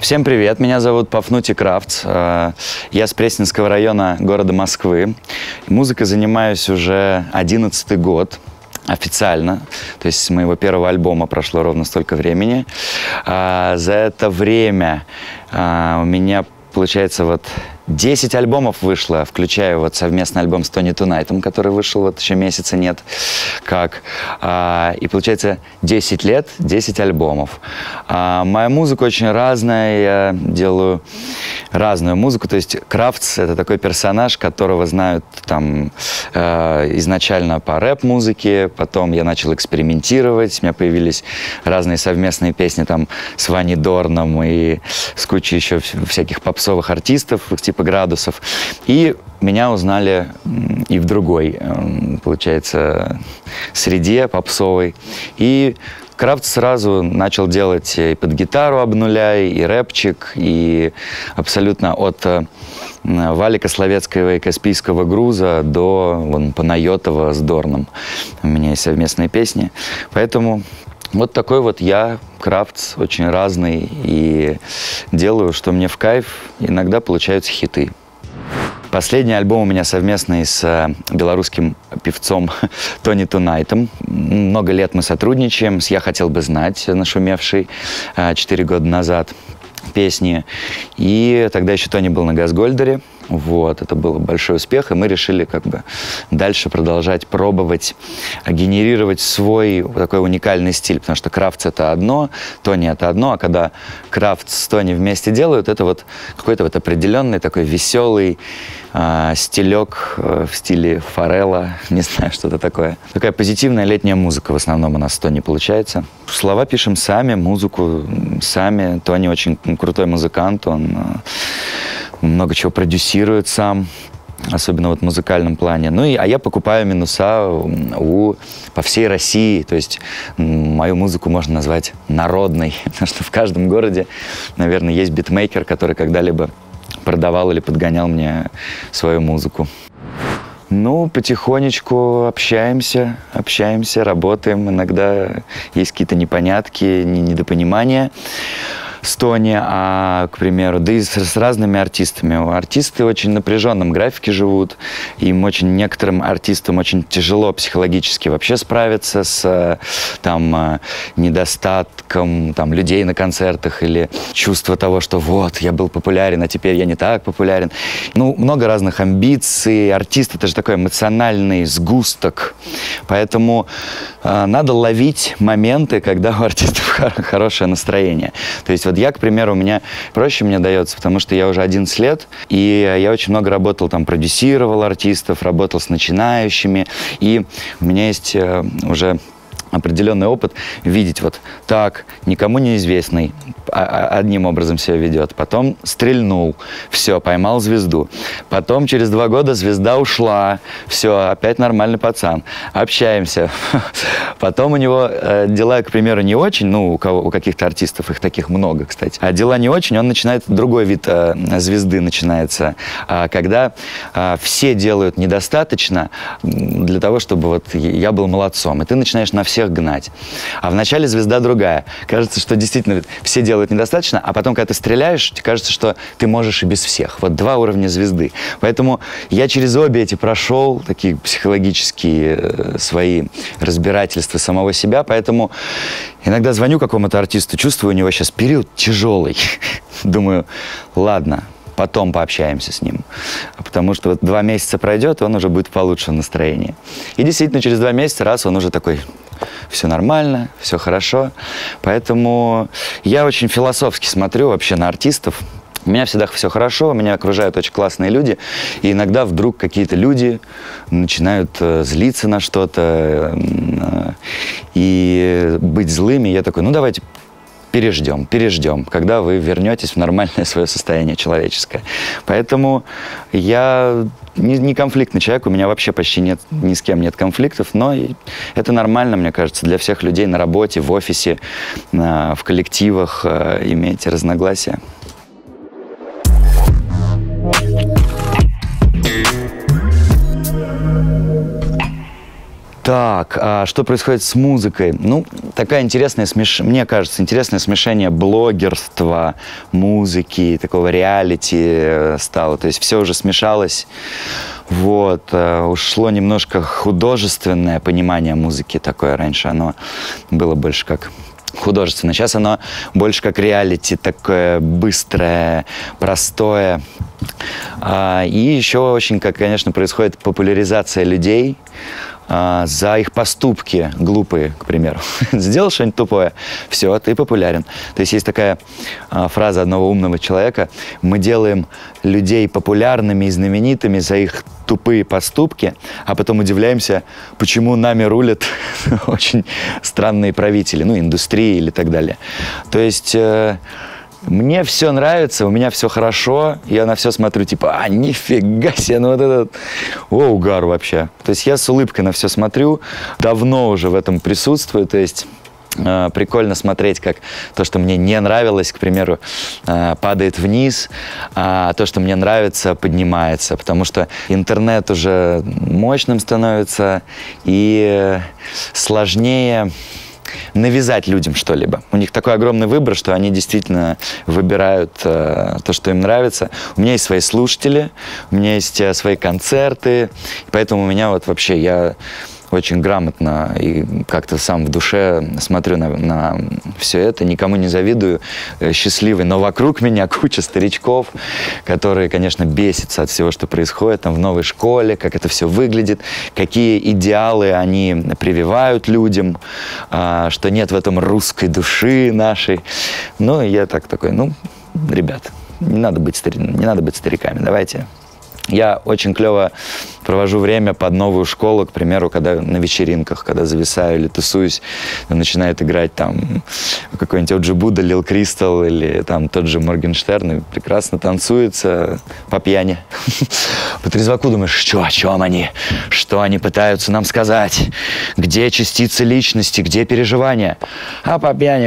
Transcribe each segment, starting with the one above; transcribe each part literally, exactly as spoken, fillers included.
Всем привет, меня зовут Пафнутий Кравц, я с Пресненского района города Москвы. Музыкой занимаюсь уже одиннадцатый год. Официально, то есть с моего первого альбома прошло ровно столько времени. А, за это время а, у меня, получается, вот десять альбомов вышло, включая вот совместный альбом с Тони Тунайтом, который вышел вот еще месяца нет как. А, и получается десять лет, десять альбомов. А, моя музыка очень разная, я делаю разную музыку. То есть Кравц — это такой персонаж, которого знают там э, изначально по рэп-музыке, потом я начал экспериментировать, у меня появились разные совместные песни там с Ваней Дорном и с кучей еще всяких попсовых артистов, типа Градусов. И меня узнали и в другой, получается, среде попсовой. И Кравц сразу начал делать и под гитару «Обнуляй», и рэпчик, и абсолютно от Валика Словецкого и Каспийского груза до вон, Панайотова с Дорном. У меня есть совместные песни. Поэтому вот такой вот я, Кравц, очень разный, и делаю, что мне в кайф. Иногда получаются хиты. Последний альбом у меня совместный с белорусским певцом Тони Тунайтом. Много лет мы сотрудничаем с «Я хотел бы знать», нашумевший четыре года назад песни. И тогда еще Тони был на Газгольдере. Вот, это был большой успех, и мы решили как бы дальше продолжать пробовать генерировать свой такой уникальный стиль, потому что Кравц — это одно, Тони — это одно, а когда Кравц с Тони вместе делают, это вот какой-то вот определенный такой веселый э, стилек э, в стиле Фаррелла, не знаю, что-то такое. Такая позитивная летняя музыка в основном у нас с Тони получается. Слова пишем сами, музыку сами. Тони очень крутой музыкант, он э, много чего продюсирует сам, особенно вот в музыкальном плане. Ну и, а я покупаю минуса у, по всей России, то есть мою музыку можно назвать народной, потому что в каждом городе, наверное, есть битмейкер, который когда-либо продавал или подгонял мне свою музыку. Ну, потихонечку общаемся, общаемся, работаем. Иногда есть какие-то непонятки, недопонимания с Тони, а, к примеру, да и с, с разными артистами. Артисты очень в напряженном графике живут, им очень, некоторым артистам очень тяжело психологически вообще справиться с там, недостатком там, людей на концертах или чувство того, что вот, я был популярен, а теперь я не так популярен. Ну, много разных амбиций. Артист — это же такой эмоциональный сгусток, поэтому э, надо ловить моменты, когда у артистов хорошее настроение. То есть вот я, к примеру, у меня проще мне дается, потому что я уже одиннадцать лет, и я очень много работал, там, продюсировал артистов, работал с начинающими, и у меня есть э, уже определенный опыт видеть вот так, никому неизвестный, одним образом себя ведет, потом стрельнул, все, поймал звезду, потом через два года звезда ушла, все, опять нормальный пацан, общаемся, потом у него э, дела, к примеру, не очень, ну, у, кого, у каких-то артистов, их таких много, кстати, а дела не очень, он начинает, другой вид э, звезды начинается, э, когда э, все делают недостаточно для того, чтобы вот я был молодцом, и ты начинаешь на всех гнать. А вначале звезда другая. Кажется, что действительно все делают недостаточно, а потом, когда ты стреляешь, тебе кажется, что ты можешь и без всех. Вот два уровня звезды. Поэтому я через обе эти прошел, такие психологические э, свои разбирательства самого себя, поэтому иногда звоню какому-то артисту, чувствую, у него сейчас период тяжелый. Думаю, ладно, потом пообщаемся с ним. Потому что вот два месяца пройдет, и он уже будет в получшем настроении. И действительно, через два месяца, раз, он уже такой: все нормально, все хорошо. Поэтому я очень философски смотрю вообще на артистов. У меня всегда все хорошо, меня окружают очень классные люди. И иногда вдруг какие-то люди начинают э, злиться на что-то э, и быть злыми. Я такой: ну давайте переждем, переждем, когда вы вернетесь в нормальное свое состояние человеческое. Поэтому я не, не конфликтный человек, у меня вообще почти нет, ни с кем нет конфликтов, но это нормально, мне кажется, для всех людей на работе, в офисе, в коллективах иметь разногласия. Так, а что происходит с музыкой? Ну, такая интересная, смеш... мне кажется, интересное смешение блогерства, музыки, такого реалити стало. То есть все уже смешалось. Вот, ушло немножко художественное понимание музыки такое. Раньше оно было больше как художественно. Сейчас оно больше как реалити, такое быстрое, простое. И еще очень, как, конечно, происходит популяризация людей за их поступки глупые, к примеру. Сделал что-нибудь тупое, все, ты популярен. То есть есть такая а, фраза одного умного человека: мы делаем людей популярными и знаменитыми за их тупые поступки, а потом удивляемся, почему нами рулят очень странные правители, ну, индустрии или так далее. То есть... Э, мне все нравится, у меня все хорошо, я на все смотрю, типа, а, нифига себе, ну вот этот, о, угар вообще. То есть я с улыбкой на все смотрю, давно уже в этом присутствую, то есть э, прикольно смотреть, как то, что мне не нравилось, к примеру, э, падает вниз, а то, что мне нравится, поднимается, потому что интернет уже мощным становится и сложнее навязать людям что-либо. У них такой огромный выбор, что они действительно выбирают э, то, что им нравится. У меня есть свои слушатели, у меня есть э, свои концерты, поэтому у меня вот вообще я очень грамотно и как-то сам в душе смотрю на, на все это, никому не завидую, э, счастливый, но вокруг меня куча старичков, которые, конечно, бесятся от всего, что происходит там в новой школе, как это все выглядит, какие идеалы они прививают людям, э, что нет в этом русской души нашей. Ну, и я так такой, ну, ребят, не надо быть, стари... не надо быть стариками, давайте. Я очень клево провожу время под новую школу, к примеру, когда на вечеринках, когда зависаю или тусуюсь, начинает играть там какой-нибудь Оджи Будда, Лил Кристал или там тот же Моргенштерн, и прекрасно танцуется по пьяни. По трезваку думаешь, что, о чем они, что они пытаются нам сказать, где частицы личности, где переживания, а по пьяни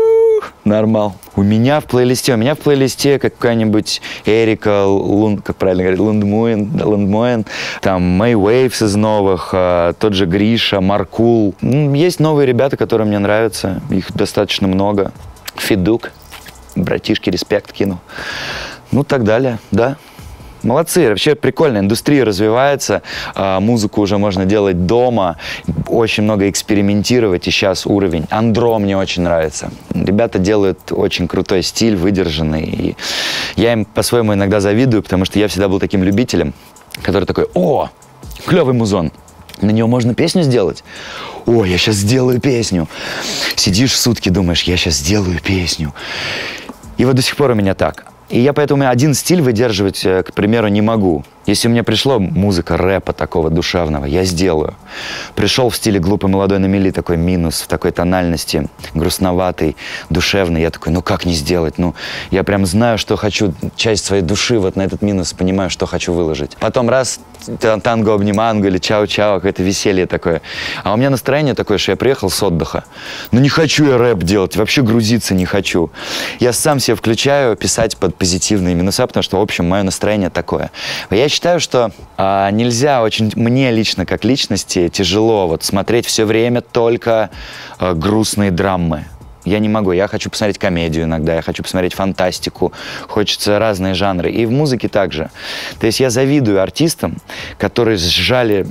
нормал. У меня в плейлисте, у меня в плейлисте какая-нибудь Эрика, Лун, как правильно говорить, Лундмоен, Лундмоен, там Мэй Вейвс из новых, а, тот же Гриша, Маркул. Есть новые ребята, которые мне нравятся, их достаточно много. Федук, братишки, респект кину. Ну, так далее, да. Молодцы, вообще прикольно, индустрия развивается, а, музыку уже можно делать дома, очень много экспериментировать, и сейчас уровень. Андро мне очень нравится. Ребята делают очень крутой стиль, выдержанный, и я им по-своему иногда завидую, потому что я всегда был таким любителем, который такой, о, клевый музон, на него можно песню сделать? О, я сейчас сделаю песню. Сидишь сутки, думаешь, я сейчас сделаю песню. И вот до сих пор у меня так. И я поэтому один стиль выдерживать, к примеру, не могу. Если мне пришло музыка рэпа такого душевного, я сделаю. Пришел в стиле «Глупый молодой на мели» такой минус, в такой тональности, грустноватый, душевный. Я такой, ну как не сделать? Ну, я прям знаю, что хочу, часть своей души вот на этот минус, понимаю, что хочу выложить. Потом раз, танго-обниманго или чао-чао, какое-то веселье такое. А у меня настроение такое, что я приехал с отдыха. Ну не хочу я рэп делать, вообще грузиться не хочу. Я сам себе включаю писать под позитивные минуса, потому что, в общем, мое настроение такое. Я считаю, что а, нельзя очень, мне лично, как личности, тяжело вот смотреть все время только а, грустные драмы. Я не могу, я хочу посмотреть комедию иногда, я хочу посмотреть фантастику, хочется разные жанры. И в музыке также. То есть я завидую артистам, которые сжали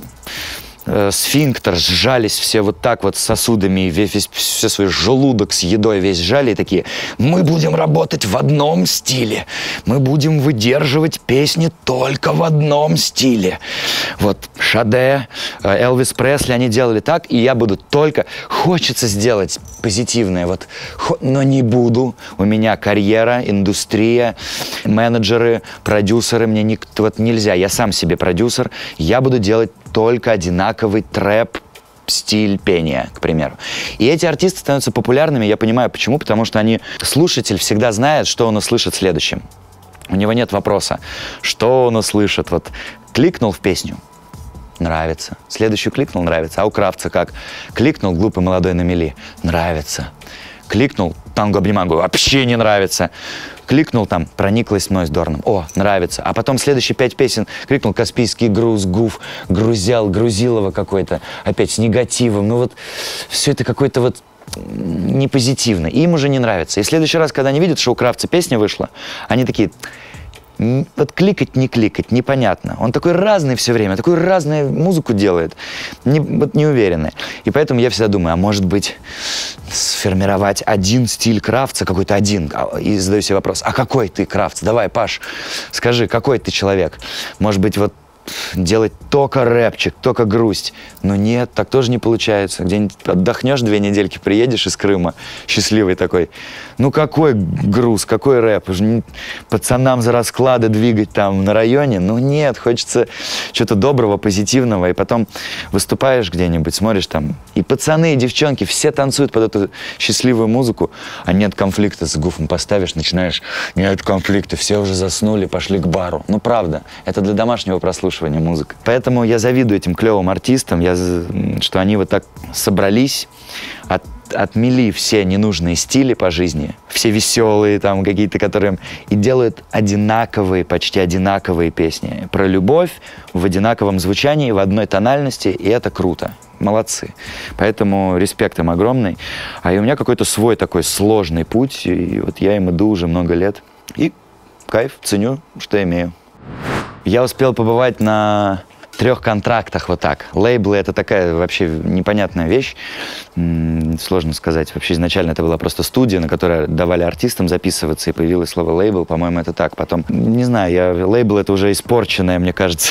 э, сфинктер, сжались все вот так вот с сосудами, весь, весь, все свой желудок с едой весь сжали и такие, мы будем работать в одном стиле, мы будем выдерживать песни только в одном стиле. Вот Шаде, Элвис Пресли, они делали так, и я буду только... Хочется сделать позитивное, вот, но не буду. У меня карьера, индустрия, менеджеры, продюсеры, мне никто, вот нельзя, я сам себе продюсер, я буду делать только одинаковый трэп, стиль пения, к примеру. И эти артисты становятся популярными, я понимаю почему, потому что они, слушатель всегда знает, что он услышит следующим. У него нет вопроса, что он услышит. Вот кликнул в песню, нравится. Следующую кликнул, нравится. А у Кравца как? Кликнул «Глупый молодой на мели», нравится. Кликнул «Танго обниманго» вообще не нравится. Кликнул там «Прониклась мной с Дорном». О, нравится. А потом следующие пять песен кликнул «Каспийский груз», «Гуф», «Грузял», «Грузилова» какой-то, опять с негативом. Ну вот все это какой-то вот не позитивно. Им уже не нравится. И в следующий раз, когда они видят, что у Кравца песня вышла, они такие... Вот кликать, не кликать, непонятно. Он такой разный все время, такую разную музыку делает, не, вот неуверенный. И поэтому я всегда думаю, а может быть, сформировать один стиль Кравца, какой-то один. И задаю себе вопрос, а какой ты Кравц? Давай, Паш, скажи, какой ты человек? Может быть, вот делать только рэпчик, только грусть. Но нет, так тоже не получается. Где-нибудь отдохнешь две недельки, приедешь из Крыма, счастливый такой. Ну какой груз, какой рэп? Пацанам за расклады двигать там на районе? Ну нет, хочется чего-то доброго, позитивного. И потом выступаешь где-нибудь, смотришь там, и пацаны, и девчонки, все танцуют под эту счастливую музыку, а нет конфликта с Гуфом. Поставишь, начинаешь, нет конфликта, все уже заснули, пошли к бару. Ну правда, это для домашнего прослушивания музыка. Поэтому я завидую этим клевым артистам, я, что они вот так собрались, от, отмели все ненужные стили по жизни, все веселые там какие-то, которые и делают одинаковые, почти одинаковые песни про любовь в одинаковом звучании, в одной тональности, и это круто. Молодцы. Поэтому респект им огромный. А и у меня какой-то свой такой сложный путь, и вот я им иду уже много лет. И кайф, ценю, что имею. Я успел побывать на трех контрактах вот так. Лейблы — это такая вообще непонятная вещь. М-м, сложно сказать. Вообще изначально это была просто студия, на которой давали артистам записываться, и появилось слово лейбл. По-моему, это так. Потом, не знаю, я, лейбл — это уже испорченное, мне кажется,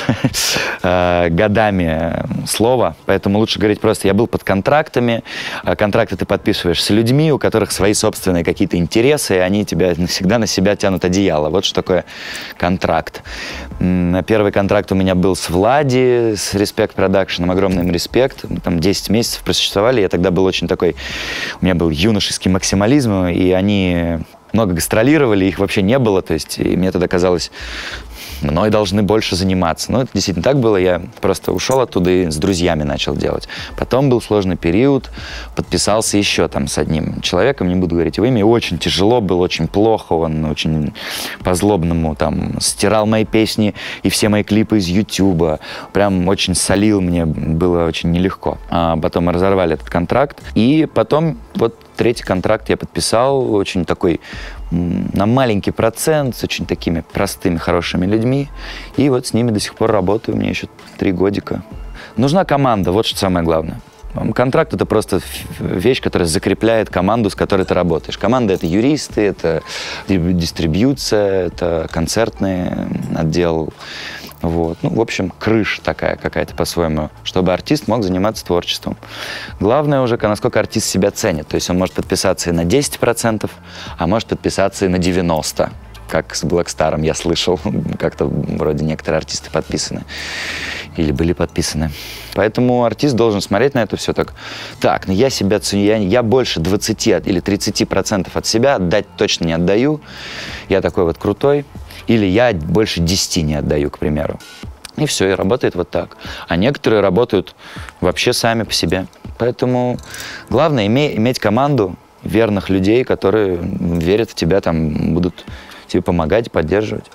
годами слово. Поэтому лучше говорить просто: я был под контрактами. Контракты ты подписываешь с людьми, у которых свои собственные какие-то интересы, и они тебя всегда на себя тянут одеяло. Вот что такое контракт. Первый контракт у меня был с Влади, с Respect Production, огромный им респект. Мы там десять месяцев просуществовали. Я тогда был очень такой... У меня был юношеский максимализм, и они много гастролировали, их вообще не было. То есть, и мне тогда казалось, мной должны больше заниматься. Но это действительно так было. Я просто ушел оттуда и с друзьями начал делать. Потом был сложный период. Подписался еще там с одним человеком, не буду говорить его имя. Очень тяжело было, очень плохо. Он очень по-злобному там стирал мои песни и все мои клипы из Ютуба. Прям очень солил, мне было очень нелегко. А потом мы разорвали этот контракт. И потом вот третий контракт я подписал, очень такой на маленький процент, с очень такими простыми, хорошими людьми. И вот с ними до сих пор работаю, мне еще три годика. Нужна команда, вот что самое главное. Контракт — это просто вещь, которая закрепляет команду, с которой ты работаешь. Команда — это юристы, это дистрибьюция, это концертный отдел. Вот. Ну, в общем, крыша такая какая-то по-своему, чтобы артист мог заниматься творчеством. Главное уже, насколько артист себя ценит. То есть он может подписаться и на десять процентов, а может подписаться и на девяносто процентов. Как с Black Star'ом я слышал, как-то вроде некоторые артисты подписаны или были подписаны. Поэтому артист должен смотреть на это все так. Так, ну я себя ценю, я, я больше двадцати или тридцати процентов от себя отдать точно не отдаю. Я такой вот крутой. Или я больше десяти не отдаю, к примеру. И все, и работает вот так. А некоторые работают вообще сами по себе. Поэтому главное име, иметь команду верных людей, которые верят в тебя, там будут тебе помогать, поддерживать.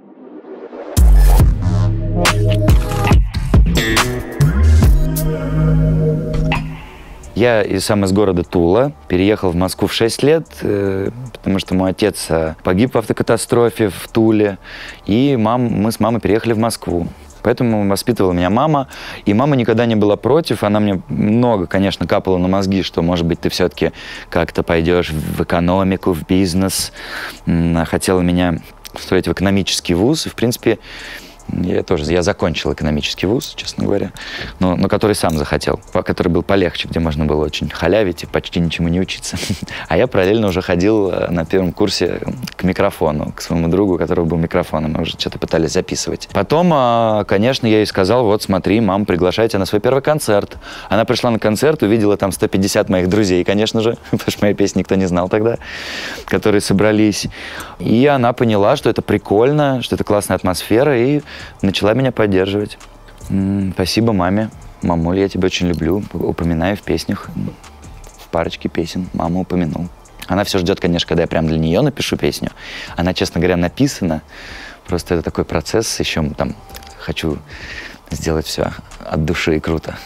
Я и сам из города Тула, переехал в Москву в шесть лет, э, потому что мой отец э, погиб в автокатастрофе в Туле, и мам, мы с мамой переехали в Москву. Поэтому воспитывала меня мама, и мама никогда не была против, она мне много, конечно, капала на мозги, что, может быть, ты все-таки как-то пойдешь в экономику, в бизнес. Она хотела меня встроить в экономический вуз, и, в принципе, я тоже, я закончил экономический вуз, честно говоря, но, но который сам захотел, который был полегче, где можно было очень халявить и почти ничему не учиться. А я параллельно уже ходил на первом курсе к микрофону, к своему другу, у которого был микрофон, и мы уже что-то пытались записывать. Потом, конечно, я ей сказал: вот смотри, мам, приглашаю тебя на свой первый концерт. Она пришла на концерт, увидела там сто пятьдесят моих друзей, конечно же, потому что моей песни никто не знал тогда, которые собрались. И она поняла, что это прикольно, что это классная атмосфера, и начала меня поддерживать. М-м, спасибо маме. Мамуль, я тебя очень люблю. Упоминаю в песнях. В парочке песен маму упомянул. Она все ждет, конечно, когда я прям для нее напишу песню. Она, честно говоря, написана. Просто это такой процесс, еще там хочу сделать все от души и круто.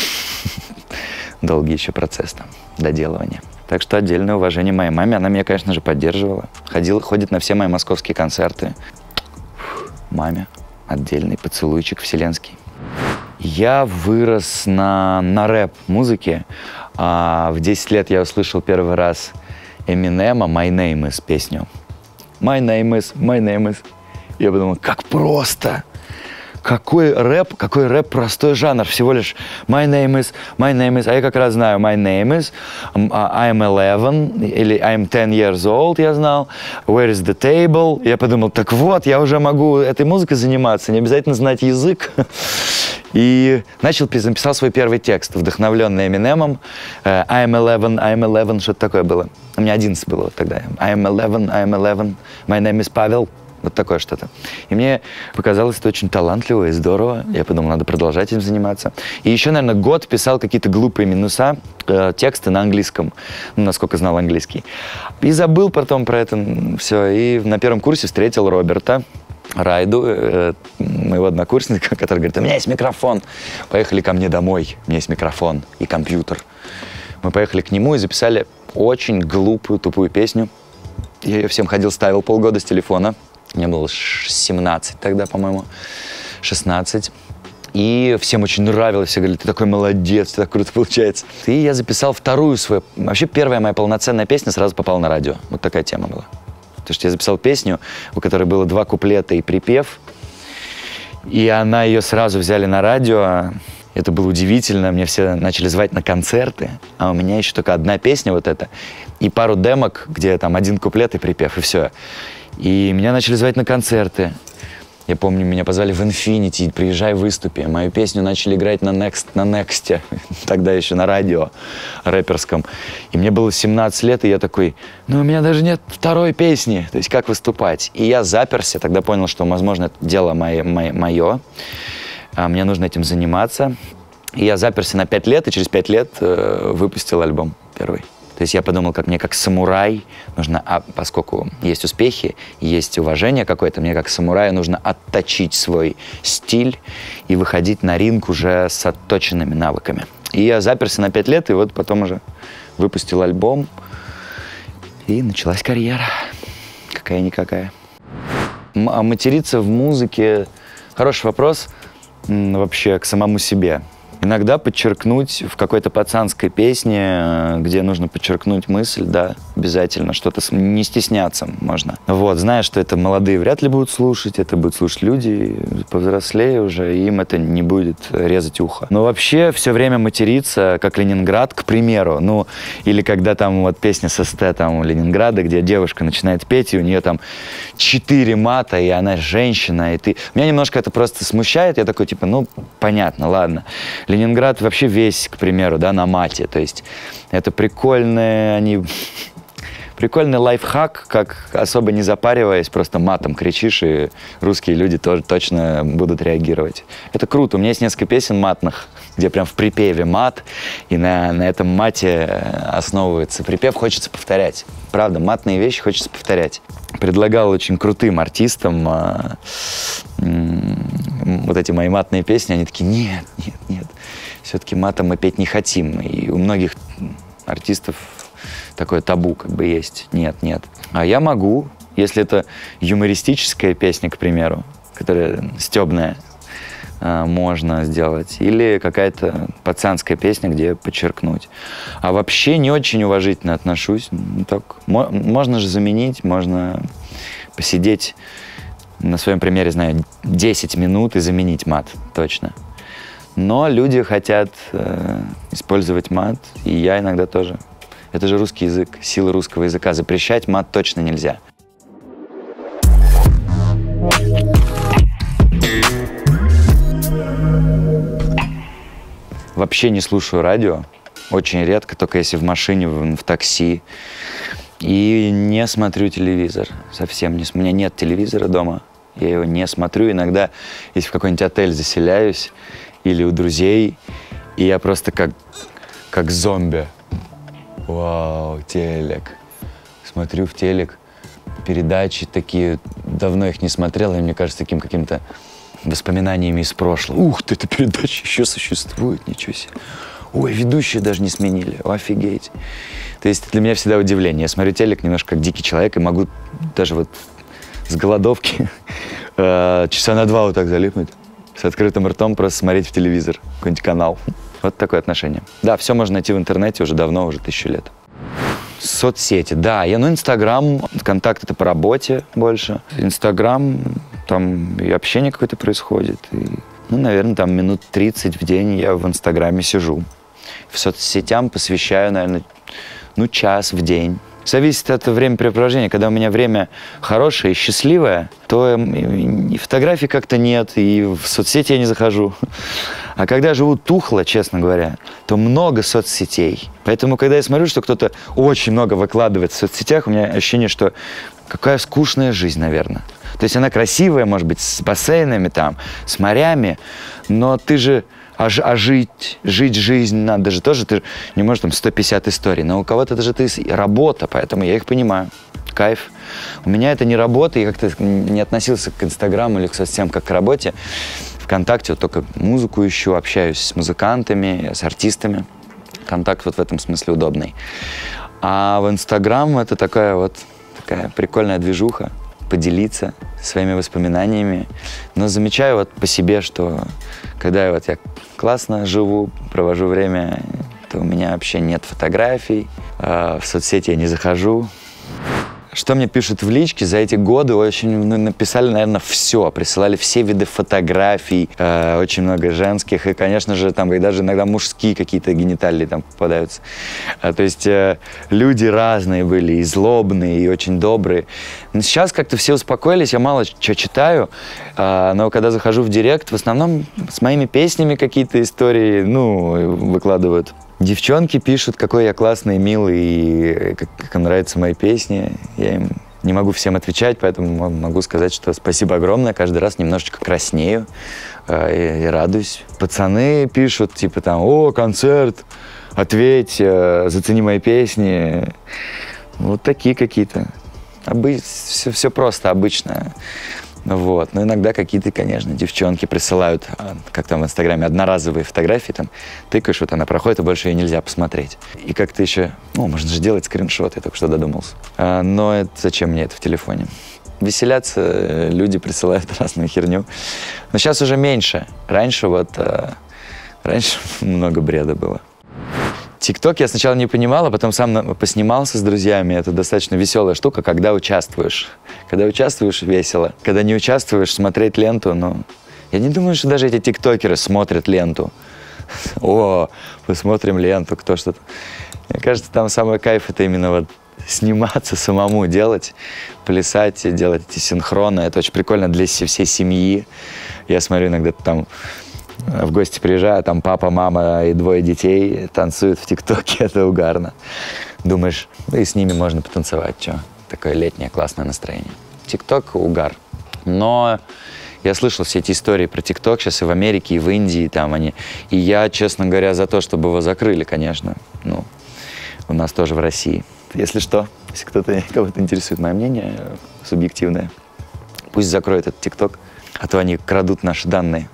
Долгий еще процесс там, доделывания. Так что отдельное уважение моей маме. Она меня, конечно же, поддерживала. Ходила, ходит на все мои московские концерты. Маме отдельный поцелуйчик вселенский. Я вырос на, на рэп-музыке. А в десять лет я услышал первый раз Эминема «My Name Is» песню. «My Name Is», «My Name Is». Я подумал, как просто! Какой рэп, какой рэп простой жанр, всего лишь my name is, my name is, а я как раз знаю my name is, I'm eleven, или I'm ten years old, я знал, where is the table, я подумал, так вот, я уже могу этой музыкой заниматься, не обязательно знать язык. И начал, написал свой первый текст, вдохновленный Эминемом, I'm eleven, I'm eleven, что-то такое было. У меня одиннадцать было вот тогда. I'm eleven, I'm eleven, my name is Павел. Вот такое что-то. И мне показалось это очень талантливо и здорово. Я подумал, надо продолжать этим заниматься. И еще, наверное, год писал какие-то глупые минуса, э, тексты на английском, ну, насколько знал английский. И забыл потом про это все. И на первом курсе встретил Роберта Райду, э, моего однокурсника, который говорит, у меня есть микрофон. Поехали ко мне домой, у меня есть микрофон и компьютер. Мы поехали к нему и записали очень глупую, тупую песню. Я ее всем ходил, ставил полгода с телефона. Мне было семнадцать тогда, по-моему, шестнадцать. И всем очень нравилось. Все говорили, ты такой молодец, ты так круто получается. И я записал вторую свою... Вообще первая моя полноценная песня сразу попала на радио. Вот такая тема была. Потому что я записал песню, у которой было два куплета и припев. И она ее сразу взяли на радио. Это было удивительно. Мне все начали звать на концерты. А у меня еще только одна песня вот эта. И пару демок, где там один куплет и припев, и все. И меня начали звать на концерты. Я помню, меня позвали в Infinity, приезжай, выступи. Мою песню начали играть на Next, на Next, тогда еще на радио рэперском. И мне было семнадцать лет, и я такой, ну у меня даже нет второй песни, то есть как выступать. И я заперся, тогда понял, что, возможно, это дело мое, мое, мое. А мне нужно этим заниматься. И я заперся на пять лет, и через пять лет э, выпустил альбом первый. То есть я подумал, как мне как самурай нужно, а поскольку есть успехи, есть уважение какое-то, мне как самураю нужно отточить свой стиль и выходить на ринг уже с отточенными навыками. И я заперся на пять лет, и вот потом уже выпустил альбом, и началась карьера. Какая-никакая. А материться в музыке – хороший вопрос вообще к самому себе. Иногда подчеркнуть в какой-то пацанской песне, где нужно подчеркнуть мысль, да, обязательно, что-то не стесняться можно. Вот, зная, что это молодые вряд ли будут слушать, это будут слушать люди повзрослее уже, и им это не будет резать ухо. Но вообще все время материться, как Ленинград, к примеру, ну, или когда там вот песня с СТ там Ленинграда, где девушка начинает петь, и у нее там четыре мата, и она женщина, и ты... Меня немножко это просто смущает, я такой, типа, ну, понятно, ладно. Ленинград вообще весь, к примеру, да, на мате. То есть это прикольные, они... прикольный лайфхак, как особо не запариваясь, просто матом кричишь, и русские люди тоже точно будут реагировать. Это круто. У меня есть несколько песен матных, где прям в припеве мат, и на, на этом мате основывается припев. Хочется повторять. Правда, матные вещи хочется повторять. Предлагал очень крутым артистам а, м, вот эти мои матные песни. Они такие, нет, нет, нет. Все-таки матом мы петь не хотим. И у многих артистов такое табу как бы есть. Нет, нет. А я могу, если это юмористическая песня, к примеру, которая стебная, можно сделать. Или какая-то пацанская песня, где подчеркнуть. А вообще не очень уважительно отношусь. Ну, так, можно же заменить, можно посидеть, на своем примере, знаю, десять минут и заменить мат, точно. Но люди хотят э, использовать мат, и я иногда тоже. Это же русский язык, сила русского языка. Запрещать мат точно нельзя. Вообще не слушаю радио, очень редко, только если в машине, в, в такси. И не смотрю телевизор, совсем не. У меня нет телевизора дома, я его не смотрю. Иногда, если в какой-нибудь отель заселяюсь или у друзей, и я просто как, как зомби. Вау, телек. смотрю в телек, передачи такие, давно их не смотрел, и мне кажется, таким каким-то воспоминаниями из прошлого. Ух ты, эта передача еще существует, ничего себе. Ой, ведущие даже не сменили, офигеть. То есть для меня всегда удивление. Я смотрю телек немножко как дикий человек и могу даже вот с голодовки часа на два вот так залипнуть, с открытым ртом просто смотреть в телевизор, какой-нибудь канал. Вот такое отношение. Да, все можно найти в интернете уже давно, уже тысячу лет. Соцсети, да. Я, ну, Инстаграм, ВКонтакт — это по работе больше. Инстаграм, там и общение какое-то происходит. И, ну, наверное, там минут тридцать в день я в Инстаграме сижу. В соцсетям посвящаю, наверное, ну, час в день. Зависит от времяпрепровождения. Когда у меня время хорошее и счастливое, то и фотографий как-то нет, и в соцсети я не захожу. А когда я живу тухло, честно говоря, то много соцсетей. Поэтому, когда я смотрю, что кто-то очень много выкладывает в соцсетях, у меня ощущение, что какая скучная жизнь, наверное. То есть она красивая, может быть, с бассейнами там, с морями, но ты же... А, а жить, жить жизнь надо же тоже, ты не можешь там сто пятьдесят историй, но у кого-то это же ты, работа, поэтому я их понимаю. Кайф. У меня это не работа, я как-то не относился к Инстаграму или к соцсетям как к работе. ВКонтакте вот только музыку ищу, общаюсь с музыкантами, с артистами. Контакт вот в этом смысле удобный. А в Инстаграм это такая вот такая прикольная движуха. Поделиться своими воспоминаниями. Но замечаю вот по себе, что когда я вот я классно живу, провожу время, то у меня вообще нет фотографий, э, в соцсети я не захожу. Что мне пишут в личке за эти годы? Очень ну, написали, наверное, все. Присылали все виды фотографий, э, очень много женских. И, конечно же, там даже иногда мужские какие-то гениталии там попадаются. А, то есть э, люди разные были, и злобные, и очень добрые. Но сейчас как-то все успокоились, я мало что читаю. Э, но когда захожу в директ, в основном с моими песнями какие-то истории, ну, выкладывают. Девчонки пишут, какой я классный, милый, и как, как им нравятся мои песни. Я им не могу всем отвечать, поэтому могу сказать, что спасибо огромное. Каждый раз немножечко краснею э, и, и радуюсь. Пацаны пишут, типа там, о, концерт, ответь, э, зацени мои песни. Вот такие какие-то. Обы... Все, все просто, обычное. Вот. Но иногда какие-то, конечно, девчонки присылают, как там в Инстаграме, одноразовые фотографии, там, тыкаешь, вот она проходит, и больше ее нельзя посмотреть. И как-то еще, ну, можно же делать скриншот, я только что додумался. А, но это, зачем мне это в телефоне? Веселятся, люди присылают разную херню. Но сейчас уже меньше. Раньше вот, а, раньше много бреда было. ТикТок я сначала не понимал, а потом сам поснимался с друзьями. Это достаточно веселая штука, когда участвуешь. Когда участвуешь, весело. Когда не участвуешь, смотреть ленту, ну... Я не думаю, что даже эти тиктокеры смотрят ленту. О, посмотрим ленту, кто что-то... Мне кажется, там самый кайф — это именно вот сниматься самому, делать, плясать, делать эти синхроны. Это очень прикольно для всей семьи. Я смотрю иногда там... В гости приезжаю, там папа, мама и двое детей танцуют в ТикТоке, это угарно. Думаешь, да и с ними можно потанцевать, что? Такое летнее классное настроение. ТикТок — угар. Но я слышал все эти истории про ТикТок сейчас и в Америке, и в Индии, там они. И я, честно говоря, за то, чтобы его закрыли, конечно. Ну, у нас тоже в России. Если что, если кто-то, кого-то интересует мое мнение, субъективное, пусть закроют этот ТикТок, а то они крадут наши данные.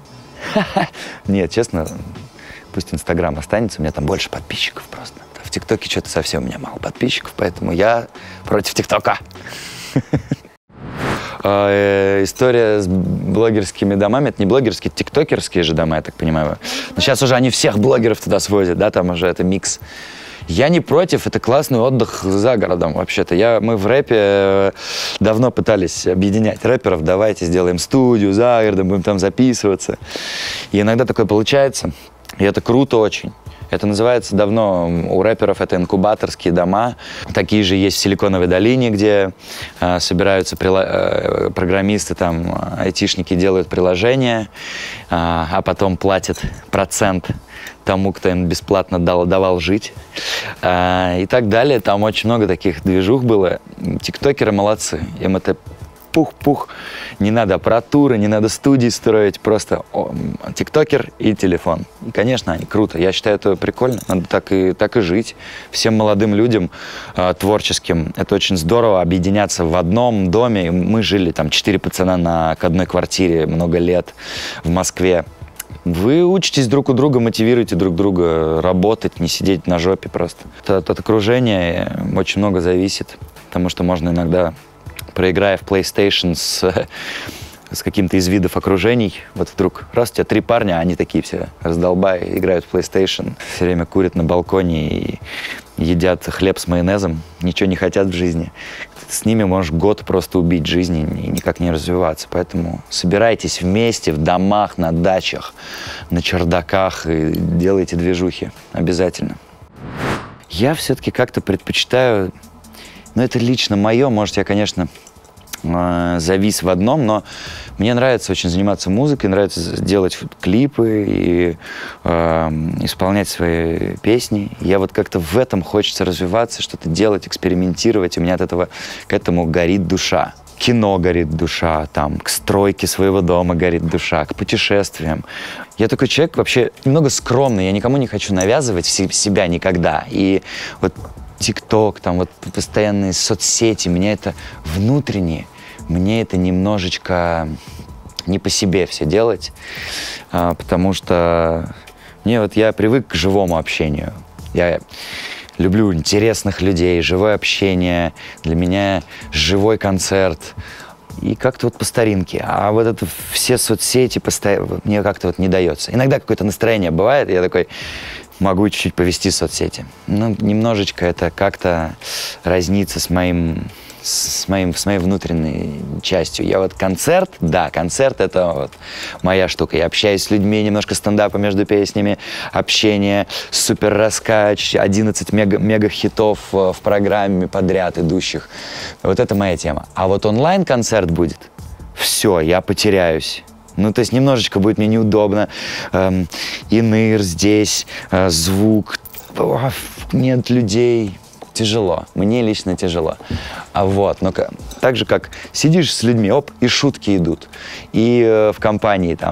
Нет, честно, пусть Инстаграм останется, у меня там больше подписчиков просто. В ТикТоке что-то совсем у меня мало подписчиков, поэтому я против ТикТока. История с блогерскими домами, это не блогерские, это тиктокерские же дома, я так понимаю. Но сейчас уже они всех блогеров туда свозят, да, там уже это микс. Я не против, это классный отдых за городом вообще-то. Я, мы в рэпе давно пытались объединять рэперов, давайте сделаем студию за городом, будем там записываться. И иногда такое получается, и это круто очень. Это называется давно, у рэперов это инкубаторские дома. Такие же есть в Силиконовой долине, где э, собираются э, программисты, там, айтишники делают приложения, э, а потом платят процент тому, кто им бесплатно дал, давал жить. Э, и так далее. Там очень много таких движух было. Тиктокеры молодцы. Им это пух-пух. Не надо аппаратуры, не надо студии строить, просто о, тиктокер и телефон. И, конечно, они круто. Я считаю, это прикольно. Надо так и, так и жить. Всем молодым людям э, творческим это очень здорово объединяться в одном доме. Мы жили там четыре пацана на к одной квартире много лет в Москве. Вы учитесь друг у друга, мотивируете друг друга работать, не сидеть на жопе просто. От, от окружения очень много зависит, потому что можно иногда, проиграя в PlayStation с, с каким-то из видов окружений, вот вдруг раз у тебя три парня, они такие все раздолбай, играют в PlayStation, все время курят на балконе и едят хлеб с майонезом, ничего не хотят в жизни. С ними можешь год просто убить жизни и никак не развиваться. Поэтому собирайтесь вместе в домах, на дачах, на чердаках и делайте движухи обязательно. Я все-таки как-то предпочитаю, ну это лично мое, может я, конечно, завис в одном, но мне нравится очень заниматься музыкой, нравится делать клипы и э, исполнять свои песни. Я вот как-то в этом хочется развиваться, что-то делать, экспериментировать. У меня от этого к этому горит душа. Кино горит душа, там, к стройке своего дома горит душа, к путешествиям. Я такой человек вообще немного скромный, я никому не хочу навязывать себя никогда. И вот ТикТок, там вот постоянные соцсети, меня это внутренне, мне это немножечко не по себе все делать, а, потому что мне вот я привык к живому общению. Я люблю интересных людей, живое общение, для меня живой концерт. И как-то вот по старинке. А вот это все соцсети постоянно, мне как-то вот не дается. Иногда какое-то настроение бывает, и я такой, могу чуть-чуть повести соцсети. Ну, немножечко это как-то разнится с моим, с, моим, с моей внутренней частью. Я вот концерт, да, концерт — это вот моя штука. Я общаюсь с людьми, немножко стендапа между песнями, общение, супер раскач, одиннадцать мега, мега-хитов в программе подряд идущих. Вот это моя тема. А вот онлайн-концерт будет, все, я потеряюсь. Ну, то есть немножечко будет мне неудобно. Эм, иныр здесь, э, звук, о, нет людей. Тяжело. Мне лично тяжело. А вот, ну, так же, как сидишь с людьми, оп, и шутки идут. И э, в компании там.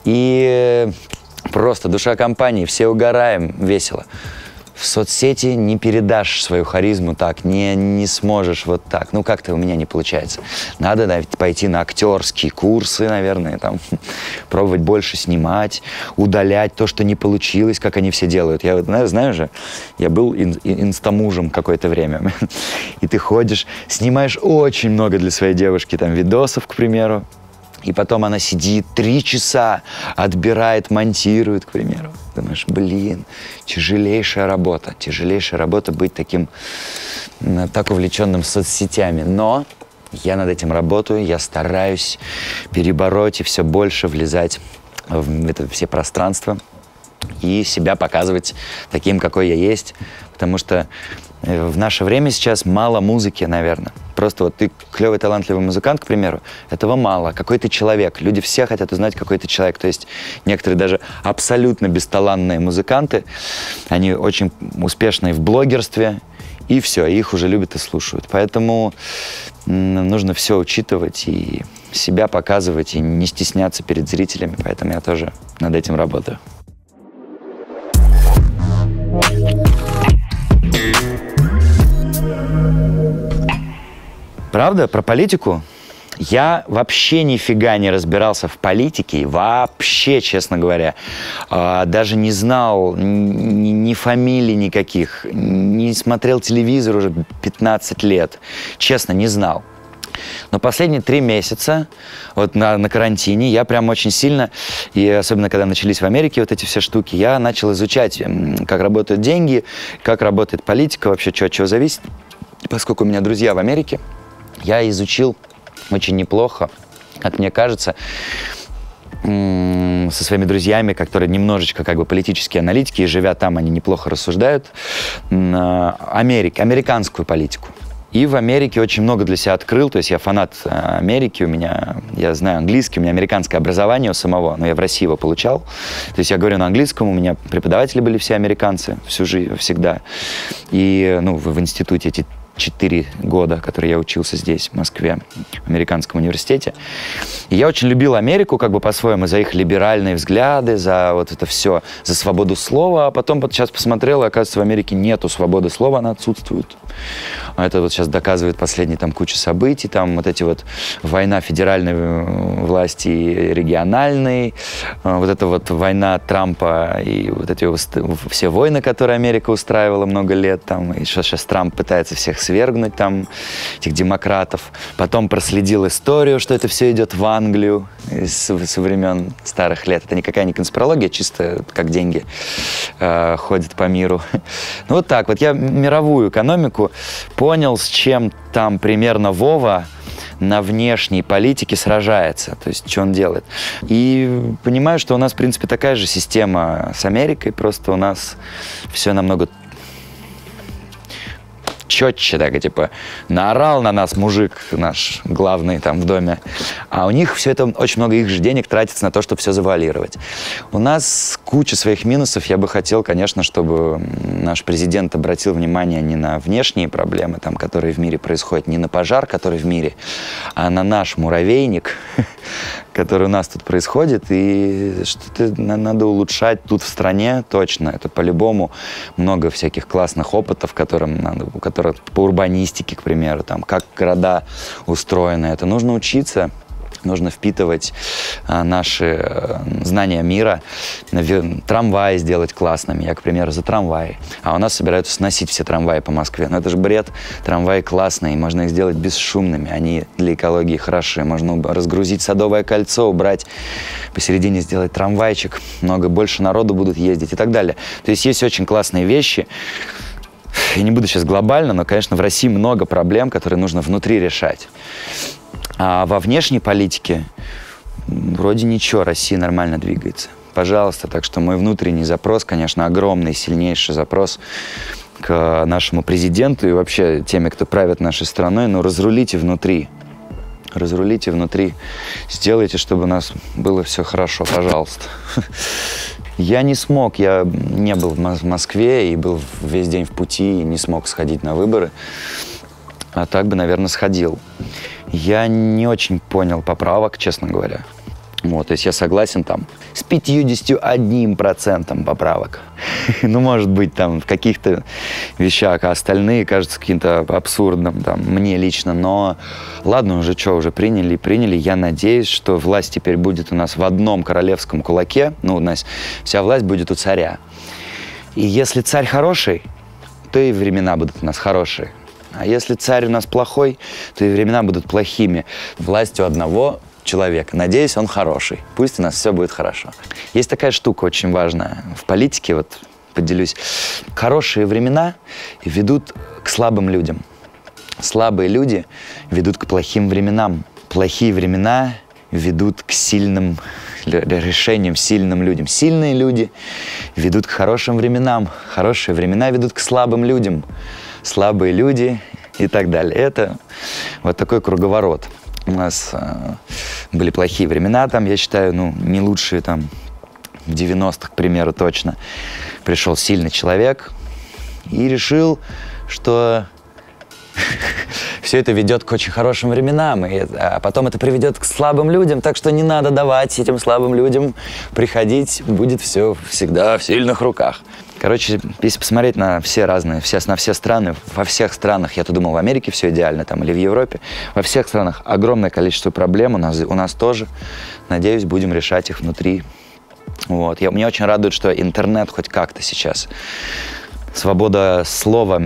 И э, просто душа компании, все угораем, весело. В соцсети не передашь свою харизму так, не, не сможешь вот так. Ну, как-то у меня не получается. Надо, да, пойти на актерские курсы, наверное, там, пробовать больше снимать, удалять то, что не получилось, как они все делают. Я вот, знаю же, я был ин, инстамужем какое-то время. И ты ходишь, снимаешь очень много для своей девушки, там, видосов, к примеру. И потом она сидит три часа, отбирает, монтирует, к примеру. Думаешь, блин, тяжелейшая работа. Тяжелейшая работа быть таким, так увлеченным соцсетями. Но я над этим работаю, я стараюсь перебороть и все больше влезать в это все пространства и себя показывать таким, какой я есть. Потому что в наше время сейчас мало музыки, наверное. Просто вот ты клевый, талантливый музыкант, к примеру, этого мало. Какой ты человек. Люди все хотят узнать, какой ты человек. То есть некоторые даже абсолютно бесталанные музыканты, они очень успешные в блогерстве, и все, их уже любят и слушают. Поэтому нужно все учитывать и себя показывать, и не стесняться перед зрителями. Поэтому я тоже над этим работаю. Правда, про политику? Я вообще нифига не разбирался в политике, вообще, честно говоря. Даже не знал ни, ни фамилий никаких, не смотрел телевизор уже пятнадцать лет. Честно, не знал. Но последние три месяца, вот на, на карантине, я прям очень сильно, и особенно когда начались в Америке вот эти все штуки, я начал изучать, как работают деньги, как работает политика, вообще, что от чего зависит. Поскольку у меня друзья в Америке, я изучил очень неплохо, как мне кажется, со своими друзьями, которые немножечко как бы политические аналитики, и живя там, они неплохо рассуждают, Америки, американскую политику. И в Америке очень много для себя открыл, то есть я фанат Америки, у меня, я знаю английский, у меня американское образование у самого, но я в России его получал. То есть я говорю на английском, у меня преподаватели были все американцы, всю жизнь, всегда. И ну, в, в институте эти четыре года, которые я учился здесь, в Москве, в американском университете. И я очень любил Америку, как бы по-своему, за их либеральные взгляды, за вот это все, за свободу слова. А потом вот сейчас посмотрел, и оказывается, в Америке нету свободы слова, она отсутствует. Это вот сейчас доказывает последние там куча событий, там вот эти вот война федеральной власти и региональной, вот эта вот война Трампа и вот эти все войны, которые Америка устраивала много лет, там, и что сейчас Трамп пытается всех свергнуть, там, этих демократов. Потом проследил историю, что это все идет в Англию со, со времен старых лет. Это никакая не конспирология, чисто как деньги э, ходят по миру. Ну вот так вот. Я мировую экономику понял, с чем там примерно Вова на внешней политике сражается, то есть что он делает. И понимаю, что у нас, в принципе, такая же система с Америкой, просто у нас все намного четче, так, и, типа, наорал на нас мужик наш главный там в доме, а у них все это, очень много их же денег тратится на то, чтобы все завуалировать. У нас куча своих минусов. Я бы хотел, конечно, чтобы наш президент обратил внимание не на внешние проблемы, там, которые в мире происходят, не на пожар, который в мире, а на наш муравейник, который у нас тут происходит, и что-то надо улучшать тут в стране точно. Это по-любому много всяких классных опытов, которым надо, которые по урбанистике, к примеру, там, как города устроены. Это нужно учиться, нужно впитывать а, наши а, знания мира, трамваи сделать классными. Я, к примеру, за трамваи. А у нас собираются сносить все трамваи по Москве. Но это же бред. Трамваи классные, можно их сделать бесшумными. Они для экологии хороши. Можно разгрузить Садовое кольцо, убрать посередине, сделать трамвайчик. Много больше народу будут ездить и так далее. То есть есть очень классные вещи. Я не буду сейчас глобально, но, конечно, в России много проблем, которые нужно внутри решать. А во внешней политике вроде ничего, Россия нормально двигается. Пожалуйста, так что мой внутренний запрос, конечно, огромный, сильнейший запрос к нашему президенту и вообще теми, кто правит нашей страной, но разрулите внутри. Разрулите внутри. Сделайте, чтобы у нас было все хорошо, пожалуйста. Я не смог, я не был в Москве и был весь день в пути и не смог сходить на выборы. А так бы, наверное, сходил. Я не очень понял поправок, честно говоря. Вот, то есть я согласен там с пятьюдесятью одним процентом поправок. Ну, может быть, там в каких-то вещах, а остальные кажутся каким-то абсурдным, там, мне лично. Но ладно, уже что, уже приняли, приняли. Я надеюсь, что власть теперь будет у нас в одном королевском кулаке. Ну, у нас вся власть будет у царя. И если царь хороший, то и времена будут у нас хорошие. А если царь у нас плохой, то и времена будут плохими. Власть у одного человека. Надеюсь, он хороший. Пусть у нас все будет хорошо. Есть такая штука очень важная в политике, вот поделюсь. Хорошие времена ведут к слабым людям. Слабые люди ведут к плохим временам. Плохие времена ведут к сильным решениям, сильным людям. Сильные люди ведут к хорошим временам. Хорошие времена ведут к слабым людям. Слабые люди и так далее. Это вот такой круговорот. У нас э, были плохие времена, там, я считаю, ну, не лучшие, там, в девяностых, к примеру, точно. Пришел сильный человек и решил, что все это ведет к очень хорошим временам, и, а потом это приведет к слабым людям, так что не надо давать этим слабым людям приходить, будет все всегда в сильных руках. Короче, если посмотреть на все разные, все, на все страны, во всех странах, я-то думал, в Америке все идеально, там, или в Европе, во всех странах огромное количество проблем, у нас, у нас тоже. Надеюсь, будем решать их внутри. Вот. Я, меня очень радует, что интернет хоть как-то сейчас. Свобода слова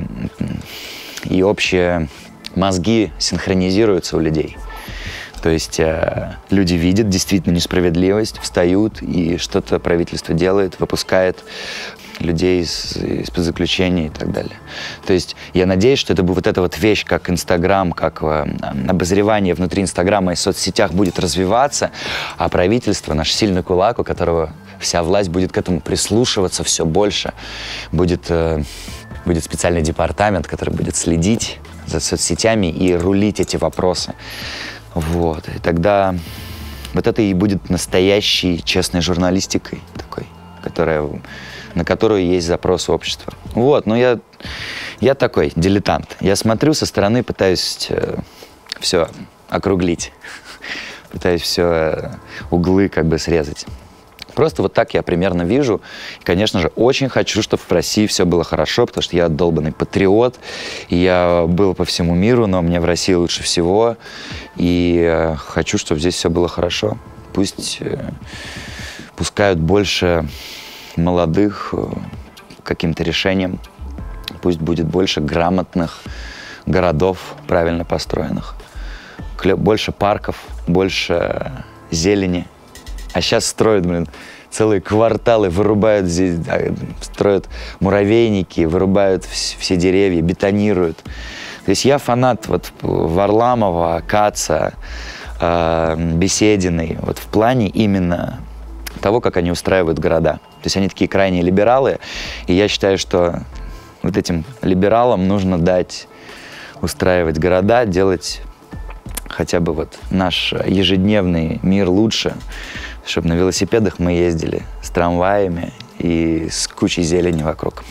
и общие мозги синхронизируются у людей. То есть э, люди видят действительно несправедливость, встают, и что-то правительство делает, выпускает людей из, из-под заключения и так далее. То есть я надеюсь, что это будет вот эта вот вещь, как Инстаграм, как э, обозревание внутри Инстаграма и соцсетях будет развиваться, а правительство, наш сильный кулак, у которого вся власть будет к этому прислушиваться все больше, будет, э, будет специальный департамент, который будет следить за соцсетями и рулить эти вопросы. Вот. И тогда вот это и будет настоящей честной журналистикой такой, которая, на которую есть запрос общества. Вот. Но я, Я такой дилетант. Я смотрю со стороны, пытаюсь э, все округлить, пытаюсь все э, углы как бы срезать. Просто вот так я примерно вижу. И, конечно же, очень хочу, чтобы в России все было хорошо, потому что я долбанный патриот. И я был по всему миру, но мне в России лучше всего. И э, хочу, чтобы здесь все было хорошо. Пусть э, пускают больше молодых э, каким-то решением. Пусть будет больше грамотных городов, правильно построенных. Больше парков, больше зелени. А сейчас строят, блин, целые кварталы, вырубают здесь, строят муравейники, вырубают все деревья, бетонируют. То есть я фанат вот Варламова, Каца, Бесединой, вот в плане именно того, как они устраивают города. То есть они такие крайние либералы, и я считаю, что вот этим либералам нужно дать устраивать города, делать хотя бы вот наш ежедневный мир лучше, чтобы на велосипедах мы ездили с трамваями и с кучей зелени вокруг.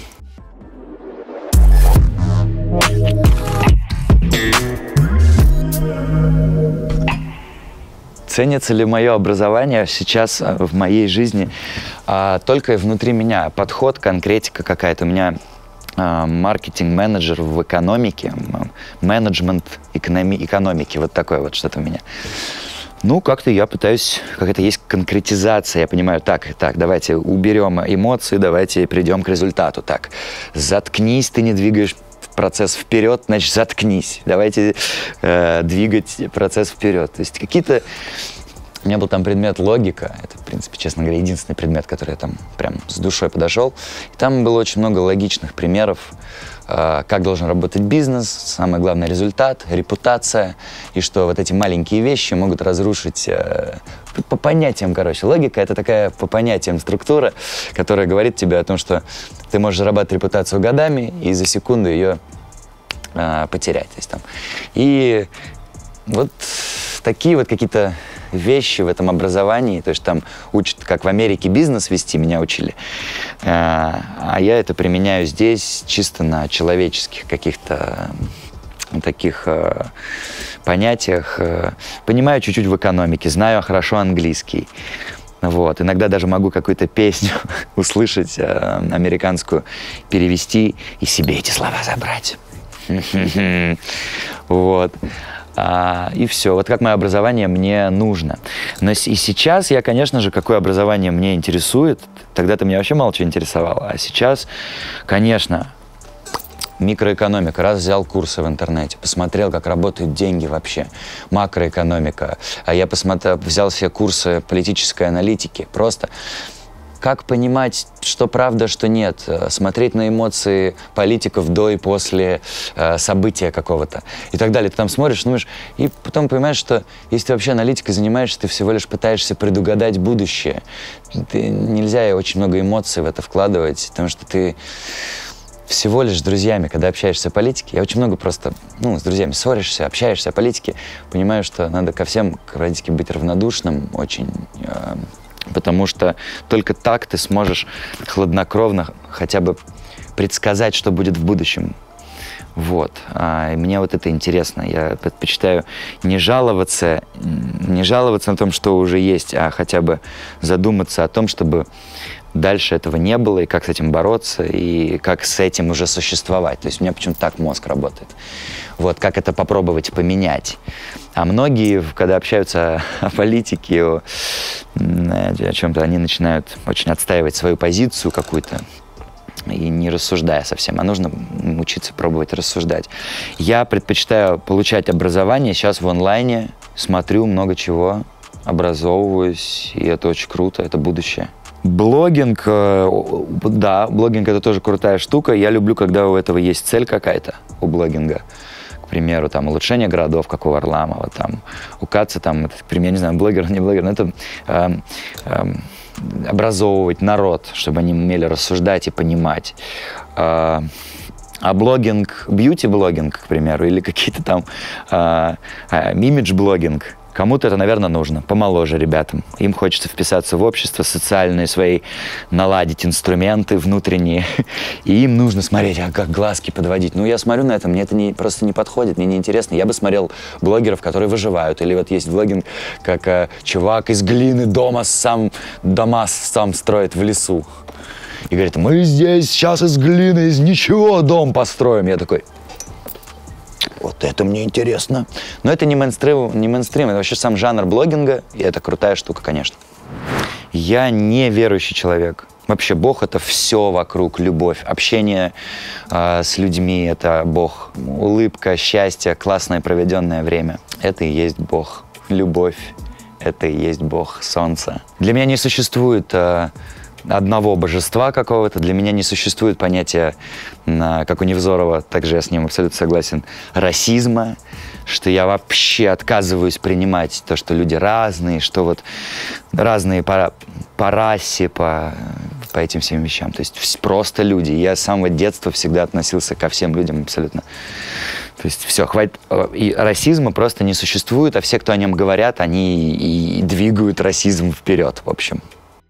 Ценится ли мое образование сейчас в моей жизни а, только внутри меня? Подход, конкретика какая-то. У меня а, маркетинг-менеджер в экономике, менеджмент экономи экономики, вот такое вот что-то у меня. Ну, как-то я пытаюсь, какая-то есть конкретизация, я понимаю, так, так, давайте уберем эмоции, давайте придем к результату. Так, заткнись, ты не двигаешь процесс вперед, значит, заткнись. Давайте э, двигать процесс вперед. То есть какие-то... У меня был там предмет логика. Это, в принципе, честно говоря, единственный предмет, который я там прям с душой подошел. И там было очень много логичных примеров, э, как должен работать бизнес, самый главный результат, репутация, и что вот эти маленькие вещи могут разрушить... Э, по понятиям, короче. Логика — это такая по понятиям структура, которая говорит тебе о том, что ты можешь зарабатывать репутацию годами и за секунду ее э, потерять. То есть, там. И вот такие вот какие-то вещи в этом образовании, то есть там учат, как в Америке бизнес вести, меня учили, э, а я это применяю здесь чисто на человеческих каких-то таких э, понятиях. Э, понимаю чуть-чуть в экономике, знаю хорошо английский. Вот. Иногда даже могу какую-то песню услышать, э, американскую, перевести и себе эти слова забрать. Вот. А, и все. Вот как мое образование мне нужно. Но и сейчас я, конечно же, какое образование мне интересует. Тогда-то меня вообще мало чего интересовало. А сейчас, конечно... Микроэкономика. Раз взял курсы в интернете, посмотрел, как работают деньги вообще. Макроэкономика. А я посмотрел, взял все курсы политической аналитики. Просто как понимать, что правда, что нет. Смотреть на эмоции политиков до и после э, события какого-то. И так далее. Ты там смотришь, думаешь, и потом понимаешь, что если ты вообще аналитикой занимаешься, ты всего лишь пытаешься предугадать будущее. Ты, нельзя очень много эмоций в это вкладывать, потому что ты... Всего лишь с друзьями, когда общаешься о политике, я очень много просто, ну, с друзьями ссоришься, общаешься о политике, понимаю, что надо ко всем к политике быть равнодушным очень, э, потому что только так ты сможешь хладнокровно хотя бы предсказать, что будет в будущем. Вот. А, и мне вот это интересно. Я предпочитаю не жаловаться, не жаловаться на том, что уже есть, а хотя бы задуматься о том, чтобы дальше этого не было, и как с этим бороться, и как с этим уже существовать. То есть у меня почему-то так мозг работает. Вот, как это попробовать поменять. А многие, когда общаются о политике, о, о чем-то, они начинают очень отстаивать свою позицию какую-то, и не рассуждая совсем, а нужно учиться пробовать рассуждать. Я предпочитаю получать образование сейчас в онлайне, смотрю много чего, образовываюсь, и это очень круто, это будущее. Блогинг, да, блогинг — это тоже крутая штука. Я люблю, когда у этого есть цель какая-то, у блогинга. К примеру, там, улучшение городов, как у Варламова, там, у Каца, там, это, к примеру, не знаю, блогер, не блогер, но это э, э, образовывать народ, чтобы они умели рассуждать и понимать. Э, А блогинг, бьюти-блогинг, к примеру, или какие-то там э, э, имидж-блогинг, Кому-то это, наверное, нужно, помоложе ребятам. Им хочется вписаться в общество, социальные свои, наладить инструменты внутренние. И им нужно смотреть, а как глазки подводить. Ну, я смотрю на это, мне это не, просто не подходит, мне неинтересно. Я бы смотрел блогеров, которые выживают. Или вот есть блогинг, как э, чувак из глины дома сам, дома сам строит в лесу. И говорит, мы здесь сейчас из глины, из ничего дом построим. Я такой... Вот это мне интересно. Но это не мейнстрим, не мейнстрим, это вообще сам жанр блогинга, и это крутая штука, конечно. Я не верующий человек. Вообще Бог — это все вокруг, любовь, общение э, с людьми — это Бог. Улыбка, счастье, классное проведенное время — это и есть Бог. Любовь — это и есть Бог, солнце. Для меня не существует... Э, одного божества какого-то. Для меня не существует понятия, как у Невзорова, также я с ним абсолютно согласен, расизма, что я вообще отказываюсь принимать то, что люди разные, что вот разные по, по расе, по, по этим всем вещам. То есть просто люди. Я с самого детства всегда относился ко всем людям абсолютно. То есть все, хватит. И расизма просто не существует, а все, кто о нем говорят, они и двигают расизм вперед, в общем.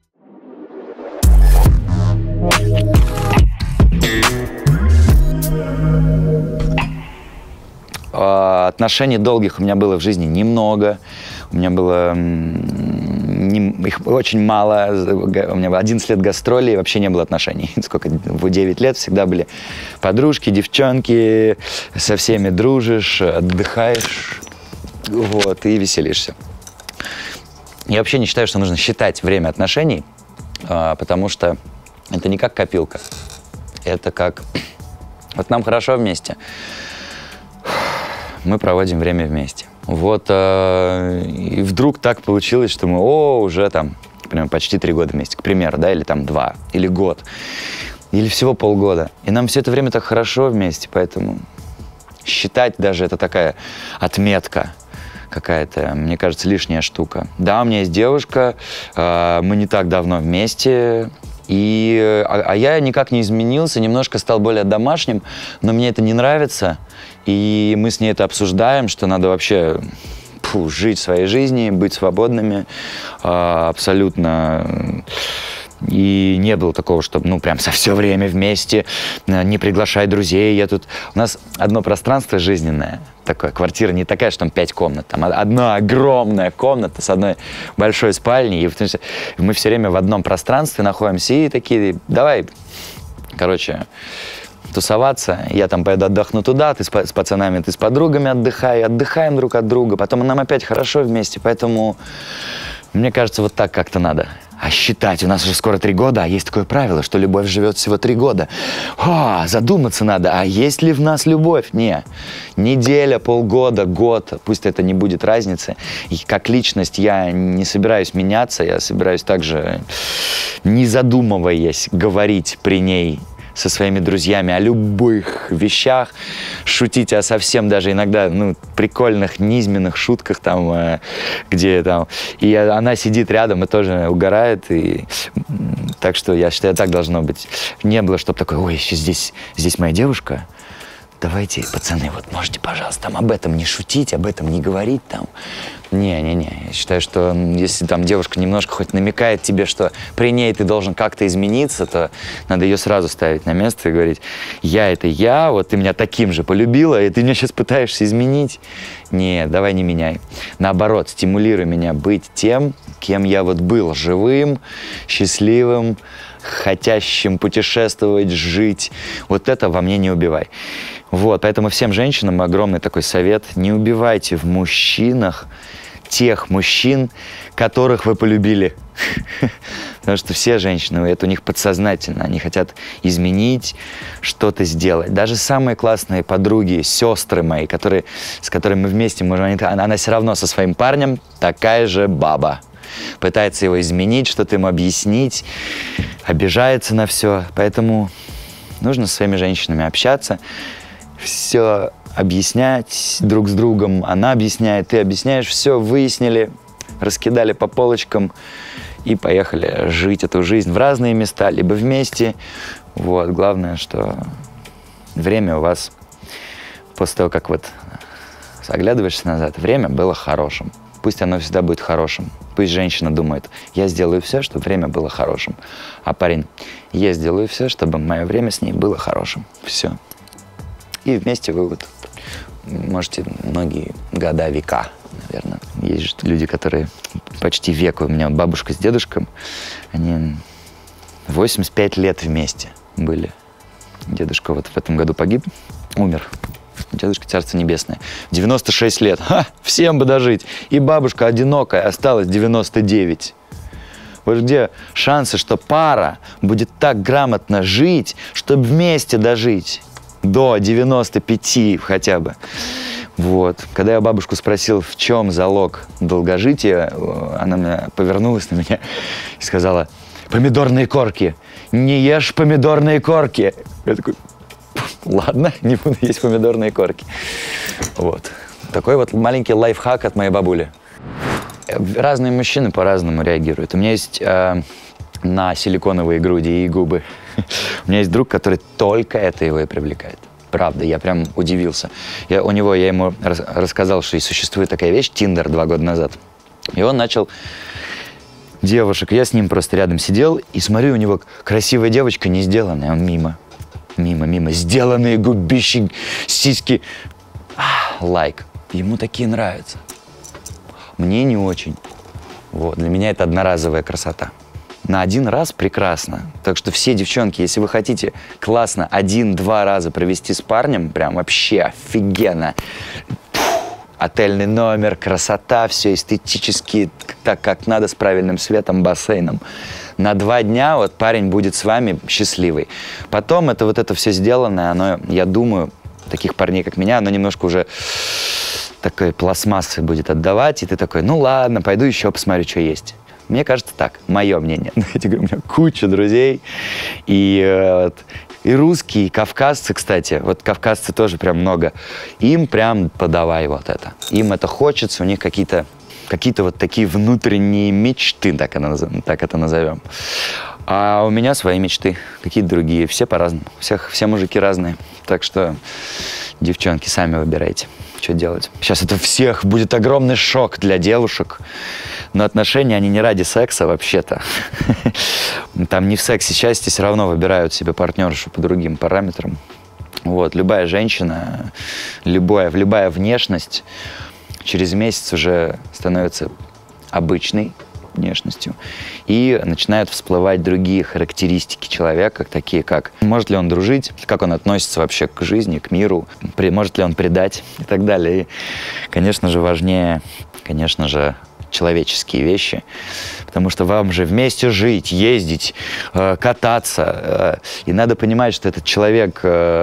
Отношений долгих у меня было в жизни немного. У меня было не, их очень мало. У меня было одиннадцать лет гастролей, и вообще не было отношений. Сколько? В девять лет всегда были подружки, девчонки, со всеми дружишь, отдыхаешь, вот, и веселишься. Я вообще не считаю, что нужно считать время отношений, потому что это не как копилка. Это как... Вот нам хорошо вместе. Мы проводим время вместе. Вот, э, и вдруг так получилось, что мы, о, уже там, например, почти три года вместе, к примеру, да, или там два, или год, или всего полгода. И нам все это время так хорошо вместе, поэтому считать даже это такая отметка какая-то, мне кажется, лишняя штука. Да, у меня есть девушка, э, мы не так давно вместе, и, а, а я никак не изменился, немножко стал более домашним, но мне это не нравится. И мы с ней это обсуждаем, что надо вообще фу, жить своей жизнью, быть свободными, а, абсолютно. И не было такого, чтобы, ну, прям со все время вместе, не приглашай друзей. Я тут... У нас одно пространство жизненное, такое, квартира не такая, что там пять комнат, там одна огромная комната с одной большой спальней, и мы все время в одном пространстве находимся, и такие, давай, короче, тусоваться, я там поеду отдохну туда, ты с, с пацанами, ты с подругами отдыхай, отдыхаем друг от друга, потом нам опять хорошо вместе, поэтому, мне кажется, вот так как-то надо. А считать, у нас уже скоро три года, а есть такое правило, что любовь живет всего три года. О, задуматься надо, а есть ли в нас любовь? Не. Неделя, полгода, год, пусть это не будет разницы. И как личность я не собираюсь меняться, я собираюсь также, не задумываясь, говорить при ней со своими друзьями о любых вещах, шутить о совсем даже иногда, ну, прикольных, низменных шутках там, э, где там, и она сидит рядом и тоже угорает, и так что я считаю, так должно быть. Не было, чтобы такое, ой, еще здесь, здесь моя девушка, давайте, пацаны, вот можете, пожалуйста, там об этом не шутить, об этом не говорить там. Не-не-не, я считаю, что если там девушка немножко хоть намекает тебе, что при ней ты должен как-то измениться, то надо ее сразу ставить на место и говорить, я это я, вот ты меня таким же полюбила, и ты меня сейчас пытаешься изменить. Нет, давай не меняй. Наоборот, стимулируй меня быть тем, кем я вот был, живым, счастливым, хотящим путешествовать, жить. Вот это во мне не убивай. Вот, поэтому всем женщинам огромный такой совет. Не убивайте в мужчинах тех мужчин, которых вы полюбили. Потому что все женщины, это у них подсознательно. Они хотят изменить, что-то сделать. Даже самые классные подруги, сестры мои, которые, с которыми мы вместе можем... Она, она все равно со своим парнем такая же баба. Пытается его изменить, что-то ему объяснить, обижается на все. Поэтому нужно со своими женщинами общаться, все объяснять друг с другом. Она объясняет, ты объясняешь, все выяснили, раскидали по полочкам и поехали жить эту жизнь в разные места, либо вместе. Вот. Главное, что время у вас, после того, как вот оглядываешься назад, время было хорошим. пусть оно всегда будет хорошим. Пусть женщина думает, я сделаю все, чтобы время было хорошим. А парень, я сделаю все, чтобы мое время с ней было хорошим. Все. И вместе вы вот можете многие года, века, наверное. Есть же люди, которые почти век, у меня бабушка с дедушкой, они восемьдесят пять лет вместе были. Дедушка вот в этом году погиб, умер. Дедушка, царство небесное. девяносто шесть лет. Ха, всем бы дожить. И бабушка одинокая, осталась девяносто девять. Вот где шансы, что пара будет так грамотно жить, чтобы вместе дожить до девяноста пяти хотя бы. Вот. Когда я бабушку спросил, в чем залог долгожития, она меня повернулась на меня и сказала: помидорные корки. Не ешь помидорные корки. Я такой: ладно, не буду есть помидорные корки. Вот. Такой вот маленький лайфхак от моей бабули. Разные мужчины по-разному реагируют. У меня есть э, на силиконовые груди и губы. У меня есть друг, который только это его и привлекает. Правда, я прям удивился. Я, у него, я ему рас, рассказал, что и существует такая вещь, Тиндер, два года назад. И он начал девушек. Я с ним просто рядом сидел и смотрю, у него красивая девочка, не сделанная, он мимо. Мимо, мимо. Сделанные губищи, сиськи. А, лайк. Ему такие нравятся. Мне не очень. Вот. Для меня это одноразовая красота. На один раз прекрасно. Так что все девчонки, если вы хотите классно один-два раза провести с парнем, прям вообще офигенно. Отельный номер, красота, все эстетически, так как надо, с правильным светом, бассейном. На два дня вот парень будет с вами счастливый. Потом это вот это все сделанное, оно, я думаю, таких парней, как меня, оно немножко уже такой пластмассы будет отдавать, и ты такой: ну ладно, пойду еще посмотрю, что есть. Мне кажется так, мое мнение. У меня куча друзей, и, и русские, и кавказцы, кстати, вот кавказцы тоже прям много, им прям подавай вот это. Им это хочется, у них какие-то какие-то вот такие внутренние мечты, так, так это назовем. А у меня свои мечты, какие-то другие, все по-разному, всех, все мужики разные. Так что, девчонки, сами выбирайте, что делать. Сейчас это всех будет огромный шок для девушек, но отношения, они не ради секса вообще-то. Там не в сексе счастье, все равно выбирают себе партнершу по другим параметрам. Вот, любая женщина, любая, любая внешность через месяц уже становится обычной внешностью, и начинают всплывать другие характеристики человека, такие как: может ли он дружить, как он относится вообще к жизни, к миру, может ли он предать и так далее. И, конечно же, важнее, конечно же, человеческие вещи, потому что вам же вместе жить, ездить, кататься, и надо понимать, что этот человек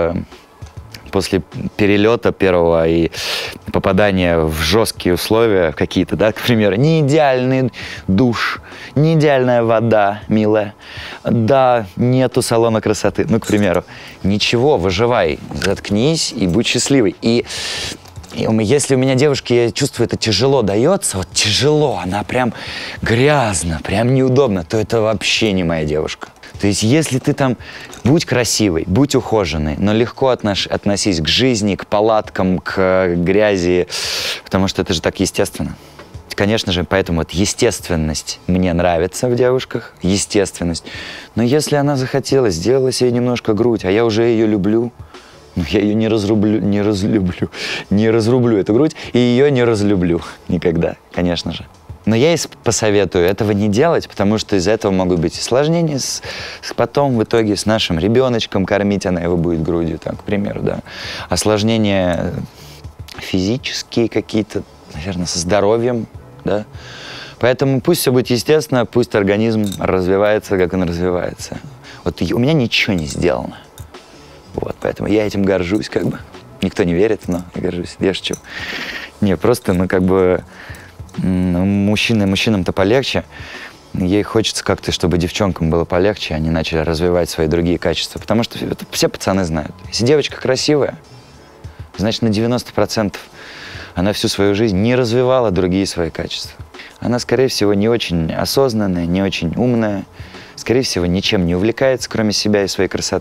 после перелета первого и попадания в жесткие условия какие-то, да, к примеру, не идеальный душ, не идеальная вода, милая, да, нету салона красоты, ну, к примеру, ничего, выживай, заткнись и будь счастливой. И, и если у меня девушке, я чувствую, это тяжело дается, вот тяжело, она прям грязно, прям неудобно, то это вообще не моя девушка. То есть, если ты там, будь красивой, будь ухоженной, но легко отнош, относись к жизни, к палаткам, к грязи, потому что это же так естественно. Конечно же, поэтому вот естественность мне нравится в девушках, естественность. Но если она захотела, сделала себе немножко грудь, а я уже ее люблю, но я ее не разрублю, не разлюблю, не разрублю эту грудь, и ее не разлюблю никогда, конечно же. Но я и посоветую этого не делать, потому что из-за этого могут быть осложнения с, с потом в итоге с нашим ребеночком, кормить она его будет грудью, там, к примеру, да. Осложнения физические какие-то, наверное, со здоровьем, да. Поэтому пусть все будет естественно, пусть организм развивается, как он развивается. Вот у меня ничего не сделано. Вот, поэтому я этим горжусь, как бы. Никто не верит, но я горжусь. Я шучу. Не, просто, ну, как бы... Мужчины, мужчинам-то полегче. Ей хочется как-то, чтобы девчонкам было полегче, они начали развивать свои другие качества. Потому что это все пацаны знают. Если девочка красивая, значит, на девяносто процентов она всю свою жизнь не развивала другие свои качества. Она, скорее всего, не очень осознанная, не очень умная, скорее всего, ничем не увлекается, кроме себя и своей красоты.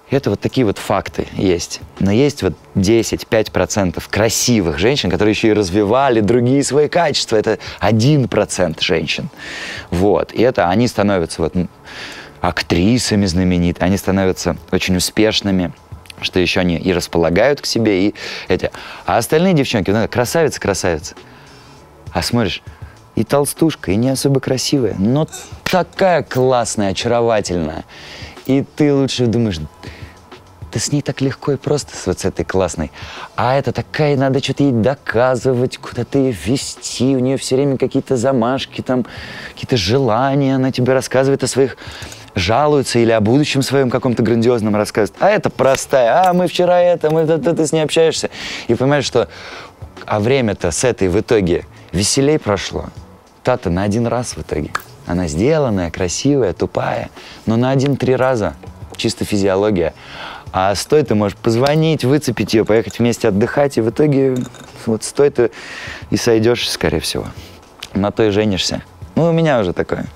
Это вот такие вот факты есть. Но есть вот десять-пять процентов красивых женщин, которые еще и развивали другие свои качества. Это один процент женщин. Вот. И это они становятся вот актрисами знаменитыми, они становятся очень успешными, что еще они и располагают к себе, и эти. А остальные девчонки, ну, красавица, красавица. А смотришь, и толстушка, и не особо красивая, но такая классная, очаровательная. И ты лучше думаешь, да с ней так легко и просто, вот с этой классной. А это такая, надо что-то ей доказывать, куда-то ее вести, у нее все время какие-то замашки, там, какие-то желания, она тебе рассказывает о своих, жалуется или о будущем своем каком-то грандиозном рассказывает. А это простая, а мы вчера это, мы, ты, ты с ней общаешься. И понимаешь, что, а время-то с этой в итоге веселей прошло. Та-то на один раз в итоге. Она сделанная, красивая, тупая, но на один-три раза. Чисто физиология. А стой, ты можешь позвонить, выцепить ее, поехать вместе отдыхать, и в итоге вот стой ты и сойдешь, скорее всего. На то и женишься. Ну, у меня уже такое.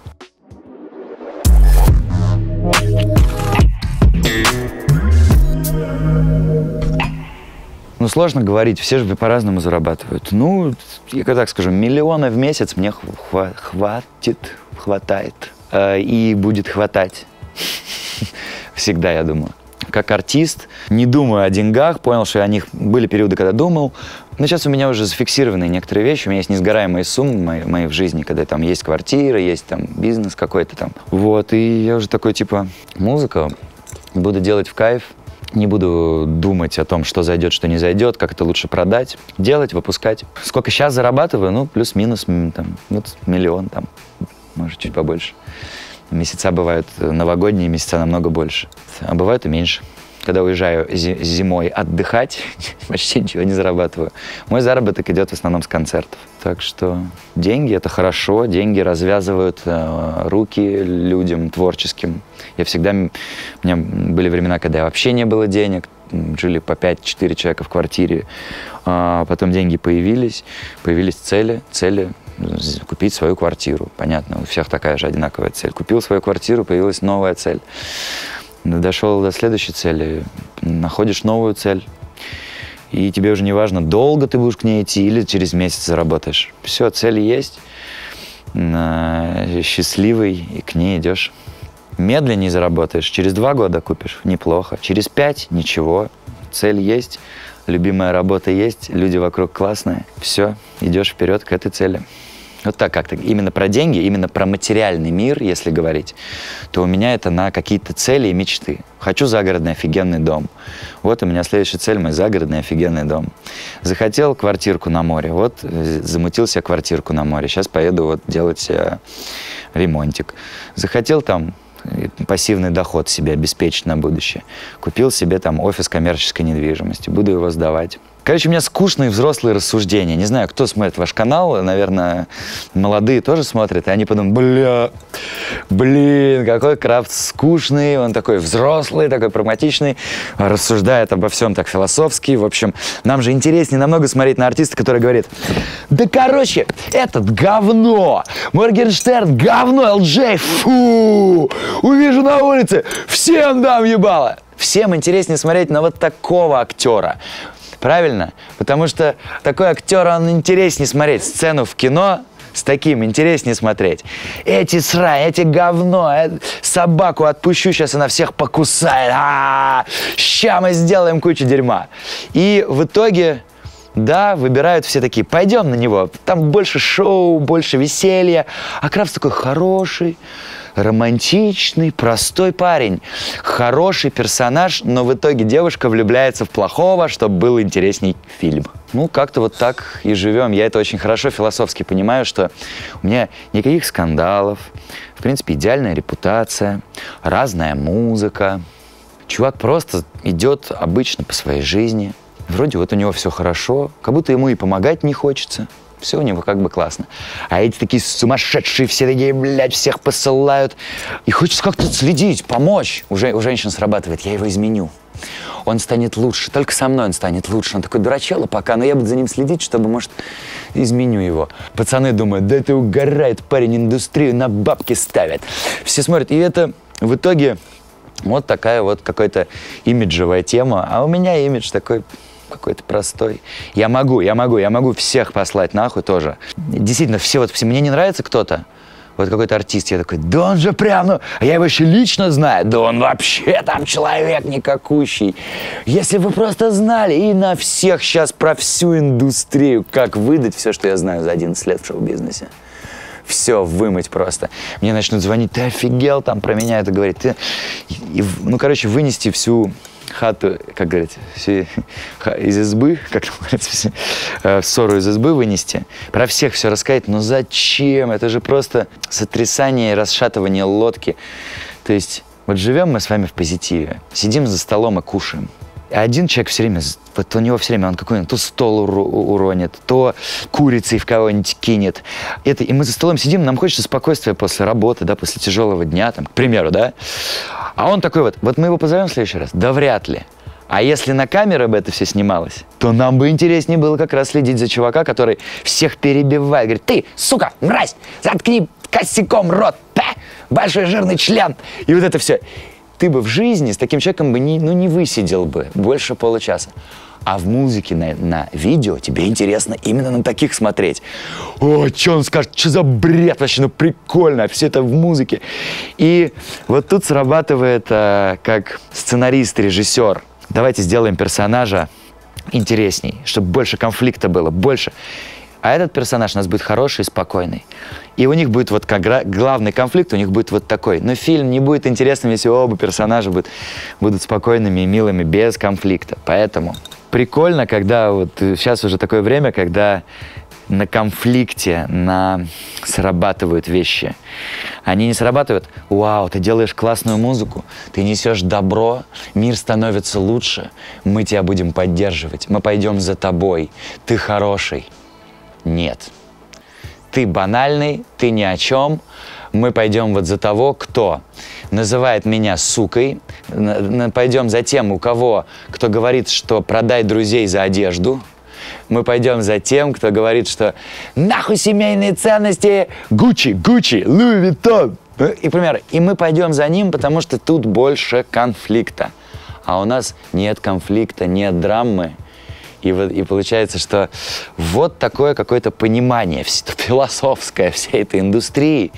Ну, сложно говорить, все же по-разному зарабатывают. Ну, я так скажу, миллиона в месяц мне хва- хватит, хватает. Э, и будет хватать. Всегда, я думаю. Как артист, не думаю о деньгах, понял, что о них были периоды, когда думал. Но сейчас у меня уже зафиксированы некоторые вещи, у меня есть несгораемые суммы мои, мои в жизни, когда там есть квартира, есть там бизнес какой-то там. Вот, и я уже такой, типа, музыка буду делать в кайф. Не буду думать о том, что зайдет, что не зайдет, как это лучше продать. Делать, выпускать. Сколько сейчас зарабатываю? Ну, плюс-минус, там, вот миллион, там, может, чуть побольше. Месяца бывают новогодние, месяца намного больше. А бывают и меньше. Когда уезжаю зимой отдыхать, почти ничего не зарабатываю. Мой заработок идет в основном с концертов. Так что деньги — это хорошо, деньги развязывают э, руки людям творческим. Я всегда... У меня были времена, когда вообще не было денег, жили по пять-четыре человека в квартире. А потом деньги появились, появились цели, цели купить свою квартиру. Понятно, у всех такая же одинаковая цель. Купил свою квартиру, появилась новая цель. Дошел до следующей цели, находишь новую цель, и тебе уже не важно, долго ты будешь к ней идти или через месяц заработаешь. Все, цель есть, счастливый, и к ней идешь. Медленнее заработаешь, через два года купишь, неплохо. Через пять – ничего, цель есть, любимая работа есть, люди вокруг классные. Все, идешь вперед к этой цели. Вот так как-то. Именно про деньги, именно про материальный мир, если говорить, то у меня это на какие-то цели и мечты. Хочу загородный офигенный дом. Вот у меня следующая цель, мой загородный офигенный дом. Захотел квартирку на море. Вот замутил себе квартирку на море. Сейчас поеду вот делать себе ремонтик. Захотел там пассивный доход себе обеспечить на будущее. Купил себе там офис коммерческой недвижимости. Буду его сдавать. Короче, у меня скучные взрослые рассуждения. Не знаю, кто смотрит ваш канал. Наверное, молодые тоже смотрят. И они подумают, бля, блин, какой Крафт скучный. Он такой взрослый, такой прагматичный. Рассуждает обо всем так философски. В общем, нам же интереснее намного смотреть на артиста, который говорит, да короче, этот говно. Моргенштерн говно, эл джей, фу. Увижу на улице, всем дам ебало. Всем интереснее смотреть на вот такого актера. Правильно? Потому что такой актер, он интереснее смотреть. Сцену в кино с таким интереснее смотреть. Эти срань, эти говно, э, собаку отпущу, сейчас она всех покусает. А-а-а, ща мы сделаем кучу дерьма. И в итоге, да, выбирают все такие, пойдем на него. Там больше шоу, больше веселья. А Крафт такой хороший, романтичный, простой парень. Хороший персонаж, но в итоге девушка влюбляется в плохого, чтобы был интересней фильм. Ну, как-то вот так и живем. Я это очень хорошо философски понимаю, что у меня никаких скандалов, в принципе, идеальная репутация, разная музыка. Чувак просто идет обычно по своей жизни. Вроде вот у него все хорошо, как будто ему и помогать не хочется. Все у него как бы классно. А эти такие сумасшедшие, все такие, блядь, всех посылают. И хочется как-то следить, помочь. Уже у женщин срабатывает, я его изменю. Он станет лучше, только со мной он станет лучше. Он такой дурачело пока, но я буду за ним следить, чтобы, может, изменю его. Пацаны думают, да это угорает парень, индустрию на бабки ставят. Все смотрят, и это в итоге Вот такая вот какая-то имиджевая тема. А у меня имидж такой какой-то простой. Я могу, я могу, я могу всех послать нахуй тоже. Действительно, все вот, все, мне не нравится кто-то, вот какой-то артист, я такой, да он же прям, ну, а я его еще лично знаю, да он вообще там человек никакущий. Если бы вы просто знали, и на всех сейчас про всю индустрию, как выдать все, что я знаю за одиннадцать лет в шоу-бизнесе. Все вымыть просто. Мне начнут звонить, ты офигел там про меня это говорить. Ты... И, ну, короче, вынести всю хату, как говорят, все, из избы, как говорится, ссору из избы вынести, про всех все рассказать, но зачем? Это же просто сотрясание и расшатывание лодки. То есть вот живем мы с вами в позитиве, сидим за столом и кушаем. А один человек все время, вот у него все время, он какой-нибудь то стол уронит, то курицей в кого-нибудь кинет. Это, и мы за столом сидим, нам хочется спокойствия после работы, да, после тяжелого дня, там, к примеру, да. А он такой вот, вот мы его позовем в следующий раз? Да вряд ли. А если на камеру бы это все снималось, то нам бы интереснее было как раз следить за чувака, который всех перебивает. Говорит, ты, сука, мразь, заткни косяком рот, па, большой жирный член. И вот это все. Ты бы в жизни с таким человеком бы не, ну, не высидел бы больше получаса. А в музыке, на, на видео тебе интересно именно на таких смотреть. О, что он скажет, что за бред вообще, ну прикольно, все это в музыке. И вот тут срабатывает а, как сценарист, режиссер. Давайте сделаем персонажа интересней, чтобы больше конфликта было, больше. А этот персонаж у нас будет хороший и спокойный. И у них будет вот как главный конфликт, у них будет вот такой. Но фильм не будет интересным, если оба персонажа будут, будут спокойными и милыми, без конфликта. Поэтому прикольно, когда вот сейчас уже такое время, когда на конфликте на... срабатывают вещи. Они не срабатывают, вау, ты делаешь классную музыку, ты несешь добро, мир становится лучше, мы тебя будем поддерживать, мы пойдем за тобой, ты хороший. Нет. Ты банальный, ты ни о чем. Мы пойдем вот за того, кто называет меня сукой. Пойдем за тем, у кого, кто говорит, что продай друзей за одежду. Мы пойдем за тем, кто говорит, что нахуй семейные ценности, Гуччи, Гуччи, Луи Виттон. И, пример, и мы пойдем за ним, потому что тут больше конфликта. А у нас нет конфликта, нет драмы. И, вот, и получается, что вот такое какое-то понимание философское всей этой индустрии.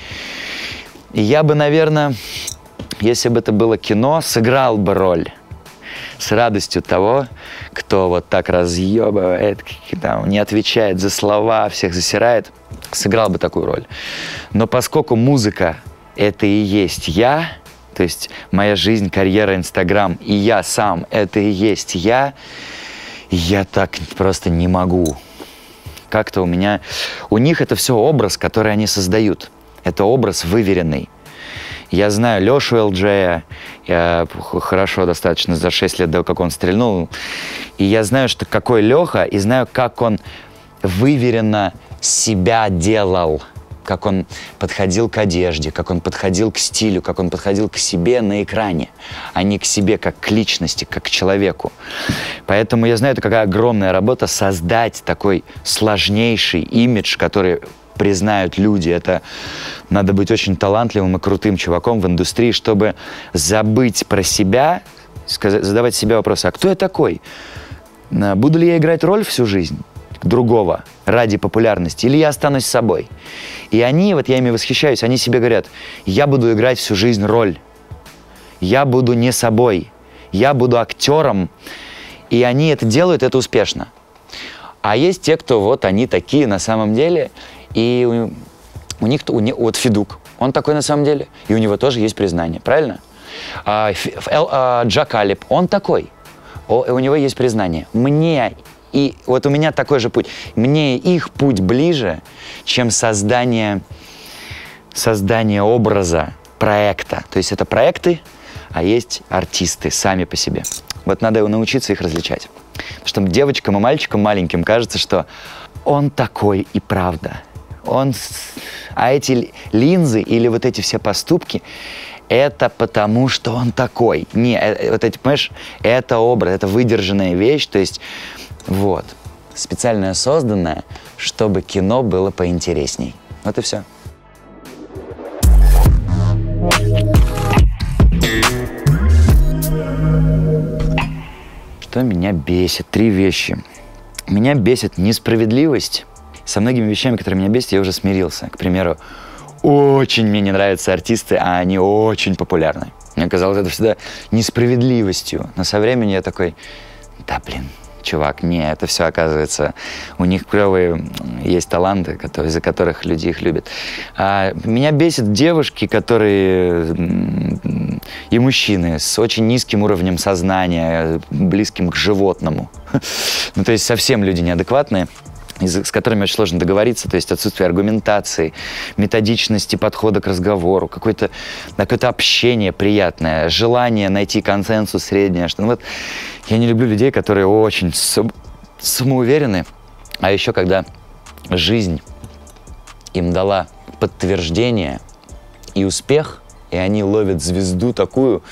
И я бы, наверное, если бы это было кино, сыграл бы роль с радостью того, кто вот так разъебывает, там, не отвечает за слова, всех засирает, сыграл бы такую роль. Но поскольку музыка — это и есть я, то есть моя жизнь, карьера, Инстаграм, и я сам — это и есть я, я так просто не могу. Как-то у меня... У них это все образ, который они создают. Это образ выверенный. Я знаю Лешу эл джея, я хорошо достаточно за шесть лет до, как он стрельнул. И я знаю, что какой Леха, и знаю, как он выверенно себя делал. Как он подходил к одежде, как он подходил к стилю, как он подходил к себе на экране, а не к себе как к личности, как к человеку. Поэтому я знаю, это какая огромная работа создать такой сложнейший имидж, который признают люди. Это надо быть очень талантливым и крутым чуваком в индустрии, чтобы забыть про себя, сказать, задавать себе вопросы, а кто я такой? Буду ли я играть роль всю жизнь другого ради популярности, или я останусь собой? И они, вот я ими восхищаюсь, они себе говорят, я буду играть всю жизнь роль, я буду не собой, я буду актером, и они это делают, это успешно. А есть те, кто вот они такие на самом деле, и у, у них, у, вот Федук, он такой на самом деле, и у него тоже есть признание, правильно? А, а, Джакалип, он такой, о, у него есть признание. Мне И вот у меня такой же путь. Мне их путь ближе, чем создание, создание образа, проекта. То есть это проекты, а есть артисты сами по себе. Вот надо научиться их различать. Потому что девочкам и мальчикам маленьким кажется, что он такой и правда. Он... А эти линзы или вот эти все поступки, это потому, что он такой. Не, вот эти, понимаешь, это образ, это выдержанная вещь, то есть... Вот. Специально созданное, чтобы кино было поинтересней. Вот и все. Что меня бесит? Три вещи. Меня бесит несправедливость. Со многими вещами, которые меня бесят, я уже смирился. К примеру, очень мне не нравятся артисты, а они очень популярны. Мне казалось это всегда несправедливостью. Но со временем я такой, да блин, чувак, не, это все оказывается, у них клевые есть таланты, которые, из-за которых люди их любят. А меня бесит девушки, которые и мужчины с очень низким уровнем сознания, близким к животному. Ну, то есть совсем люди неадекватные, с которыми очень сложно договориться, то есть отсутствие аргументации, методичности подхода к разговору, какое-то какое-то общение приятное, желание найти консенсус среднее. Что, ну, вот, я не люблю людей, которые очень самоуверены, а еще когда жизнь им дала подтверждение и успех, и они ловят звезду такую,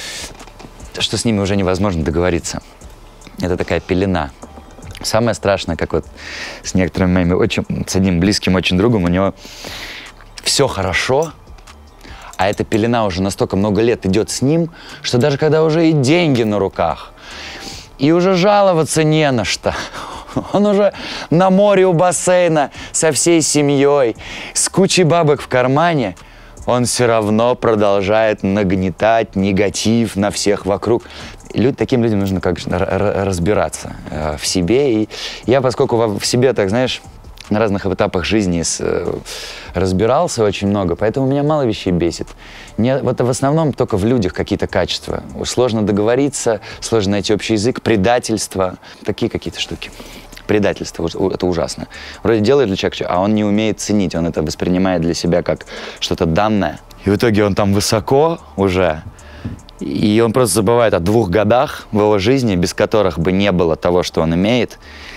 что с ними уже невозможно договориться. Это такая пелена. Самое страшное, как вот с некоторыми моими очень, с одним близким очень другом, у него все хорошо, а эта пелена уже настолько много лет идет с ним, что даже когда уже и деньги на руках, и уже жаловаться не на что, он уже на море у бассейна со всей семьей, с кучей бабок в кармане, он все равно продолжает нагнетать негатив на всех вокруг. Люд, таким людям нужно как разбираться э, в себе. И я, поскольку в себе, так знаешь, на разных этапах жизни с, э, разбирался очень много, поэтому меня мало вещей бесит. Не, вот в основном только в людях какие-то качества. Сложно договориться, сложно найти общий язык, предательство, такие какие-то штуки. Предательство, это ужасно. Вроде делает для человека, а он не умеет ценить, он это воспринимает для себя как что-то данное. И в итоге он там высоко уже, и он просто забывает о двух годах в его жизни, без которых бы не было того, что он имеет,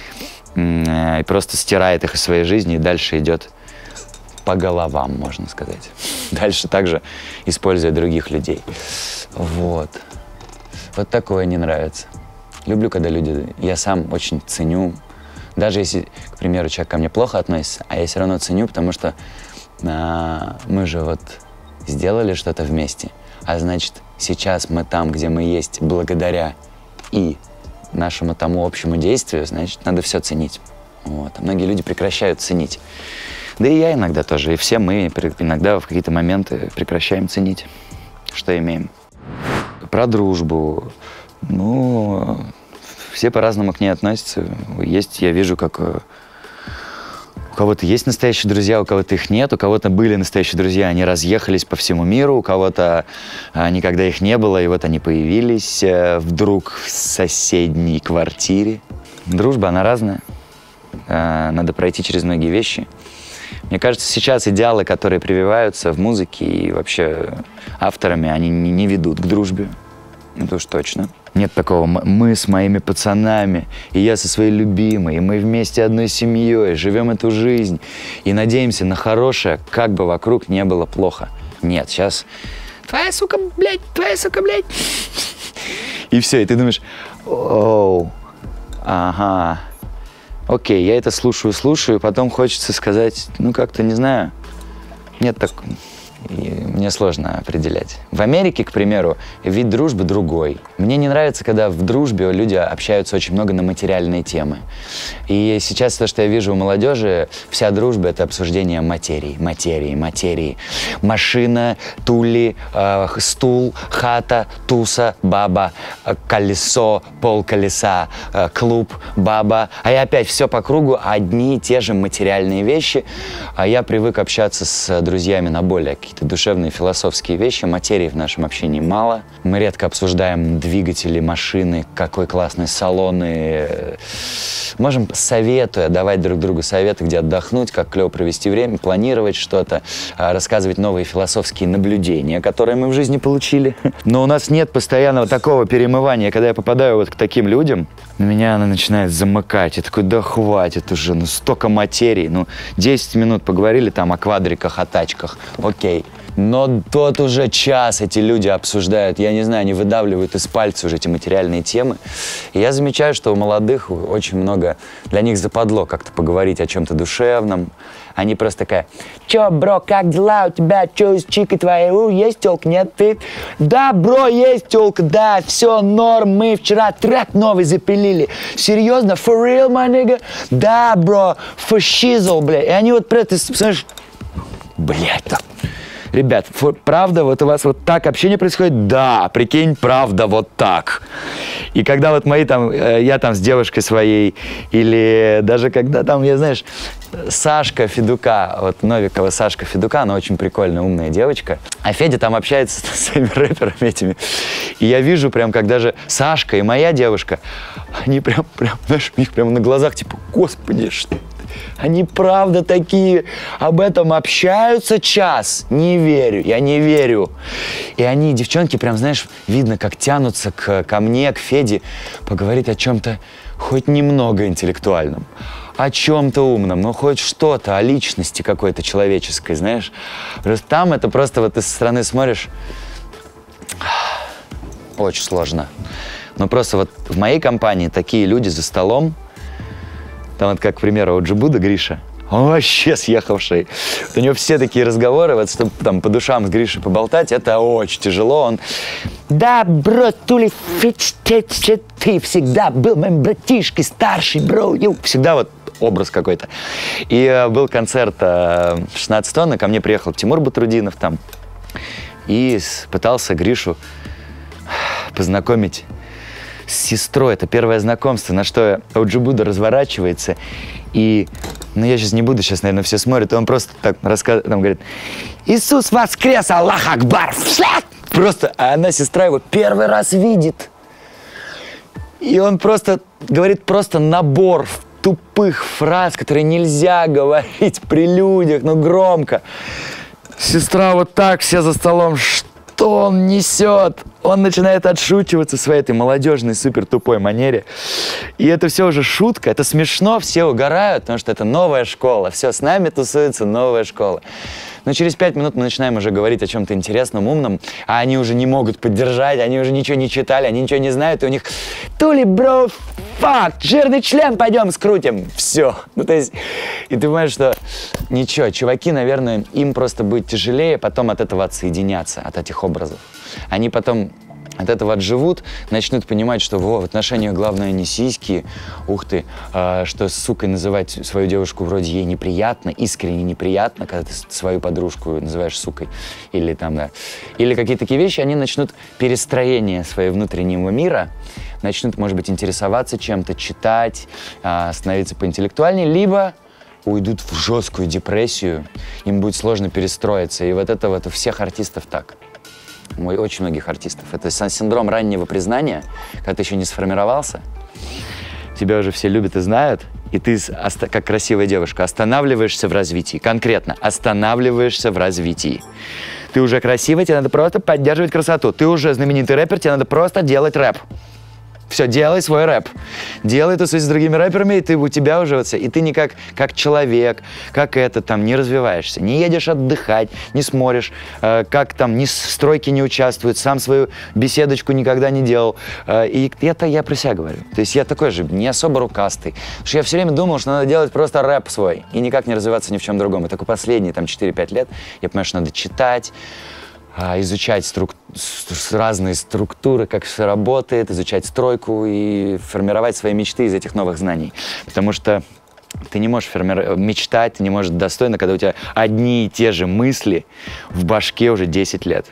и просто стирает их из своей жизни и дальше идет по головам, можно сказать. Дальше также используя других людей. Вот. Вот такое не нравится. Люблю, когда люди... Я сам очень ценю. Даже если, к примеру, человек ко мне плохо относится, а я все равно ценю, потому что а, мы же вот сделали что-то вместе. А значит, сейчас мы там, где мы есть, благодаря и нашему тому общему действию, значит, надо все ценить. Вот. А многие люди прекращают ценить. Да и я иногда тоже. И все мы иногда в какие-то моменты прекращаем ценить, что имеем. Про дружбу. Ну, все по-разному к ней относятся. Есть, я вижу, как у кого-то есть настоящие друзья, у кого-то их нет, у кого-то были настоящие друзья, они разъехались по всему миру, у кого-то никогда их не было, и вот они появились вдруг в соседней квартире. Дружба, она разная. Надо пройти через многие вещи. Мне кажется, сейчас идеалы, которые прививаются в музыке и вообще авторами, они не ведут к дружбе. Это уж точно. Нет такого «мы с моими пацанами, и я со своей любимой, и мы вместе одной семьей, живем эту жизнь и надеемся на хорошее, как бы вокруг не было плохо». Нет, сейчас «твоя сука, блядь, твоя сука, блядь». И все, и ты думаешь «оу, ага, окей, я это слушаю, слушаю», и потом хочется сказать, ну как-то, не знаю, нет так... И мне сложно определять. В Америке, к примеру, вид дружбы другой. Мне не нравится, когда в дружбе люди общаются очень много на материальные темы. И сейчас то, что я вижу у молодежи, вся дружба — это обсуждение материи, материи, материи. Машина, тули, э, стул, хата, туса, баба, э, колесо, полколеса, э, клуб, баба. А я опять все по кругу, одни и те же материальные вещи. А я привык общаться с друзьями на более какие-то душевные, философские вещи. Материи в нашем общении мало. Мы редко обсуждаем двигатели, машины, какой классный салоны. Можем, советуя, давать друг другу советы, где отдохнуть, как клево провести время, планировать что-то, рассказывать новые философские наблюдения, которые мы в жизни получили. Но у нас нет постоянного такого перемывания. Когда я попадаю вот к таким людям, на меня она начинает замыкать. Я такой, да хватит уже, ну столько материи. Ну, десять минут поговорили там о квадриках, о тачках. Окей. Но тот уже час эти люди обсуждают, я не знаю, они выдавливают из пальца уже эти материальные темы. И я замечаю, что у молодых очень много, для них западло как-то поговорить о чем-то душевном. Они просто такая: чё, бро, как дела у тебя? Чё с чикой твоей? У, есть тёлка? Нет, ты? Да, бро, есть тёлка, да, все норм, мы вчера трек новый запилили. Серьезно? For real, my nigga? Да, бро, for shizzle, блядь. И они вот про это, смотришь, блядь, так. Ребят, правда, вот у вас вот так общение происходит? Да, прикинь, правда, вот так. И когда вот мои там, я там с девушкой своей, или даже когда там, я знаешь, Сашка Федука, вот Новикова Сашка Федука, она очень прикольная, умная девочка, а Федя там общается с своими рэперами этими. И я вижу прям, как даже Сашка и моя девушка, они прям, прям, знаешь, у них прям на глазах, типа, господи, что... Они правда такие об этом общаются час. Не верю, я не верю. И они, девчонки, прям, знаешь, видно, как тянутся к, ко мне, к Феде, поговорить о чем-то хоть немного интеллектуальном, о чем-то умном, ну хоть что-то, о личности какой-то человеческой, знаешь. Просто там это просто вот ты со стороны смотришь, очень сложно. Но просто вот в моей компании такие люди за столом, там вот, как, к примеру, вот Джибуда Гриша, он вообще съехавший. Вот у него все такие разговоры, вот, чтобы там по душам с Гришей поболтать, это очень тяжело. Он: да, бро, Тули, ты всегда был моим братишкой, старший, бро. Всегда вот образ какой-то. И э, был концерт э, шестнадцать тонн, и ко мне приехал Тимур Батрудинов там, и пытался Гришу познакомить с сестрой. Это первое знакомство, на что Джибуда разворачивается. И, ну я сейчас не буду, сейчас, наверное, все смотрят, и он просто так рассказывает, там говорит: Иисус воскрес, Аллах Акбар! Просто, а она, сестра, его первый раз видит. И он просто говорит просто набор тупых фраз, которые нельзя говорить при людях, но громко. Сестра вот так, все за столом, что он несет? Он начинает отшучиваться в своей этой молодежной, супер тупой манере. И это все уже шутка, это смешно, все угорают, потому что это новая школа. Все, с нами тусуется новая школа. Но через пять минут мы начинаем уже говорить о чем-то интересном, умном, а они уже не могут поддержать, они уже ничего не читали, они ничего не знают, и у них: Тули, бро, факт, жирный член, пойдем скрутим. Все. Ну, то есть, и ты понимаешь, что ничего, чуваки, наверное, им просто будет тяжелее потом от этого отсоединяться, от этих образов. Они потом от этого отживут, начнут понимать, что во, в отношениях главное не сиськи, ух ты, э, что с сукой называть свою девушку вроде ей неприятно, искренне неприятно, когда ты свою подружку называешь сукой, или там, да, или какие-то такие вещи, они начнут перестроение своего внутреннего мира, начнут, может быть, интересоваться чем-то, читать, э, становиться поинтеллектуальнее, либо уйдут в жесткую депрессию, им будет сложно перестроиться, и вот это вот у всех артистов так. У очень многих артистов. Это синдром раннего признания, когда ты еще не сформировался, тебя уже все любят и знают, и ты, как красивая девушка, останавливаешься в развитии. Конкретно, останавливаешься в развитии. Ты уже красивый, тебе надо просто поддерживать красоту. Ты уже знаменитый рэпер, тебе надо просто делать рэп. Все, делай свой рэп. Делай тусуй с другими рэперами, и ты, у тебя уже вот все. И ты не как, как человек, как это там, не развиваешься. Не едешь отдыхать, не смотришь, э, как там, ни в стройке не участвует, сам свою беседочку никогда не делал. Э, и это я про себя говорю. То есть я такой же, не особо рукастый. Потому что я все время думал, что надо делать просто рэп свой. И никак не развиваться ни в чем другом. И только последние там четыре-пять лет я понимаю, что надо читать, изучать струк... разные структуры, как все работает, изучать стройку и формировать свои мечты из этих новых знаний. Потому что ты не можешь форми... мечтать, ты не можешь достойно, когда у тебя одни и те же мысли в башке уже десять лет.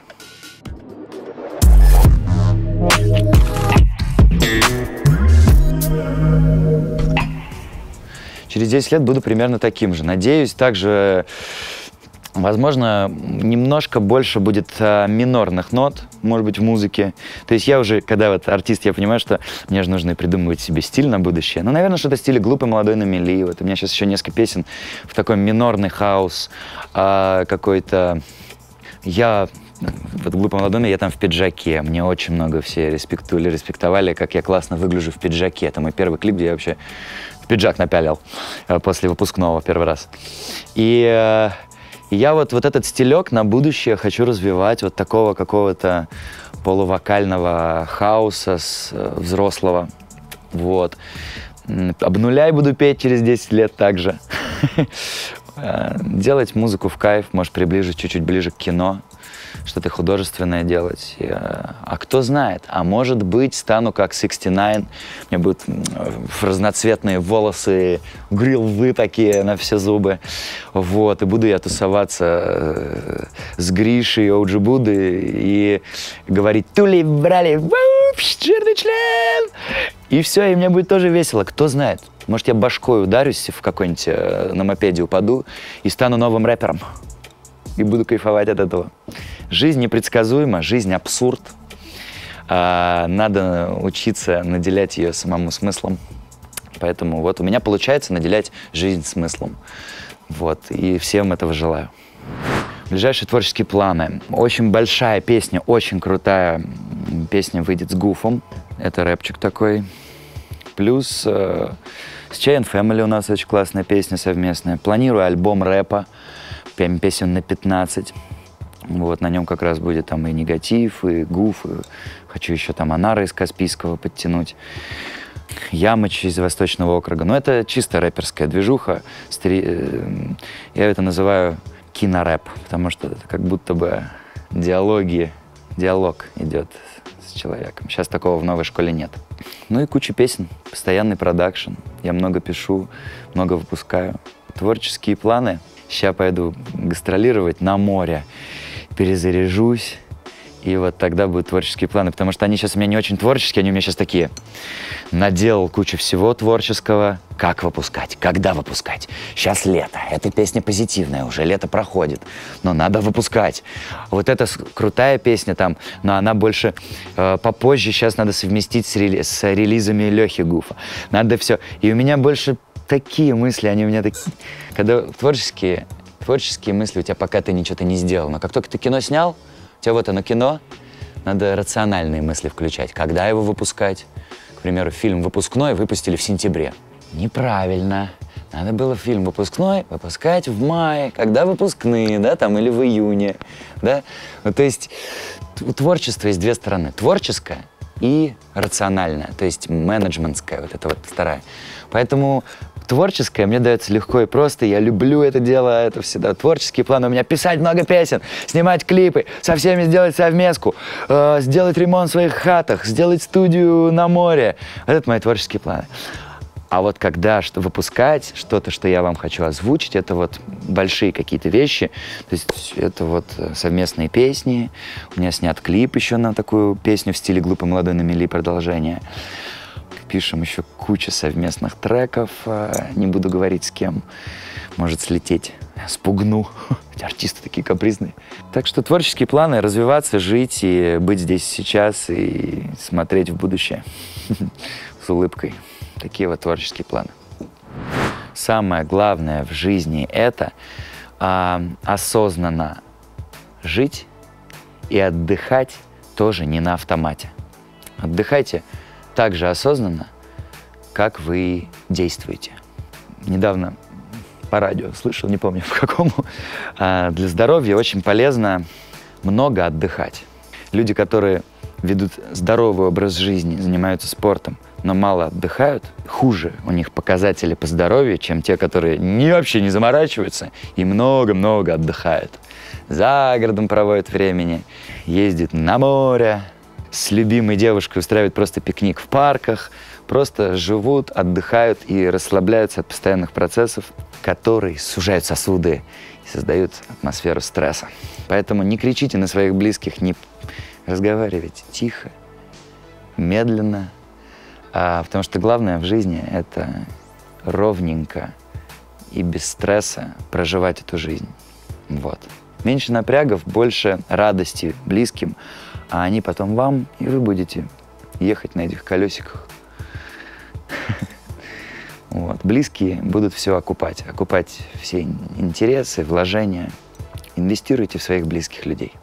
Через десять лет буду примерно таким же. Надеюсь, также... Возможно, немножко больше будет а, минорных нот, может быть, в музыке. То есть я уже, когда вот артист, я понимаю, что мне же нужно придумывать себе стиль на будущее. Ну, наверное, что-то в стиле «Глупый молодой на мели». Вот у меня сейчас еще несколько песен в такой минорный хаос а, какой-то. Я вот «Глупый молодой», я там в пиджаке. Мне очень много все респектовали, респектовали, как я классно выгляжу в пиджаке. Это мой первый клип, где я вообще пиджак напялил а, после выпускного первый раз. И... А, И я вот, вот этот стилек на будущее хочу развивать, вот такого какого-то полувокального хаоса с, э, взрослого. Вот. «Обнуляй» буду петь через десять лет также. Делать музыку в кайф, может, приближить чуть-чуть ближе к кино, что-то художественное делать. А кто знает, а может быть, стану как шестьдесят девять, у меня будут разноцветные волосы, грилвы такие на все зубы. Вот, и буду я тусоваться с Гришей, Оуджи Будой и говорить «Тули, брали, жирный член!» И все, и мне будет тоже весело, кто знает. Может, я башкой ударюсь в какой-нибудь э, на мопеде упаду и стану новым рэпером. И буду кайфовать от этого. Жизнь непредсказуема, жизнь абсурд. А, надо учиться наделять ее самому смыслом. Поэтому вот у меня получается наделять жизнь смыслом. Вот, и всем этого желаю. Ближайшие творческие планы. Очень большая песня, очень крутая песня выйдет с Гуфом. Это рэпчик такой. Плюс э, с Чай энд Фэмили у нас очень классная песня совместная. Планирую альбом рэпа, песен на пятнадцать. Вот, на нем как раз будет там и Негатив, и Гуф, и хочу еще там Анара из Каспийского подтянуть. Ямыч из Восточного округа. Но это чисто рэперская движуха. Я это называю кинорэп, потому что это как будто бы диалоги, диалог идет с человеком. Сейчас такого в новой школе нет. Ну и куча песен, постоянный продакшн. Я много пишу, много выпускаю. Творческие планы. Сейчас пойду гастролировать на море, перезаряжусь. И вот тогда будут творческие планы, потому что они сейчас у меня не очень творческие, они у меня сейчас такие. Наделал кучу всего творческого. Как выпускать? Когда выпускать? Сейчас лето. Эта песня позитивная уже, лето проходит. Но надо выпускать. Вот эта крутая песня там, но она больше э, попозже. Сейчас надо совместить с, рели с релизами Лехи Гуфа. Надо все. И у меня больше такие мысли, они у меня такие. Когда творческие, творческие мысли у тебя, пока ты ничего не сделал. Но как только ты кино снял, у тебя вот оно кино, надо рациональные мысли включать. Когда его выпускать? К примеру, фильм «Выпускной» выпустили в сентябре. Неправильно. Надо было фильм «Выпускной» выпускать в мае, когда выпускные, да, там, или в июне, да. Ну, то есть у творчества есть две стороны. Творческое и рациональное, то есть менеджментская, вот это вот вторая. Поэтому творческое мне дается легко и просто, я люблю это дело, это всегда творческие планы. У меня писать много песен, снимать клипы, со всеми сделать совместку, э, сделать ремонт в своих хатах, сделать студию на море. Вот это мои творческие планы. А вот когда что, выпускать что-то, что я вам хочу озвучить, это вот большие какие-то вещи. То есть это вот совместные песни. У меня снят клип еще на такую песню в стиле «Глупый молодой на мели» продолжение. Пишем еще кучу совместных треков. Не буду говорить с кем. Может слететь. Спугну. Эти артисты такие капризные. Так что творческие планы — развиваться, жить и быть здесь сейчас и смотреть в будущее с улыбкой. Такие вот творческие планы. Самое главное в жизни — это а, осознанно жить и отдыхать тоже не на автомате. Отдыхайте так же осознанно, как вы действуете. Недавно по радио слышал, не помню в какому, а, для здоровья очень полезно много отдыхать. Люди, которые ведут здоровый образ жизни, занимаются спортом, но мало отдыхают, хуже у них показатели по здоровью, чем те, которые не, вообще не заморачиваются и много-много отдыхают. За городом проводят времени, ездят на море, с любимой девушкой устраивают просто пикник в парках, просто живут, отдыхают и расслабляются от постоянных процессов, которые сужают сосуды и создают атмосферу стресса. Поэтому не кричите на своих близких, не разговаривайте тихо, медленно, а, потому что главное в жизни — это ровненько и без стресса проживать эту жизнь. Вот. Меньше напрягов, больше радости близким, а они потом вам, и вы будете ехать на этих колесиках. Вот. Близкие будут все окупать, окупать все интересы, вложения. Инвестируйте в своих близких людей.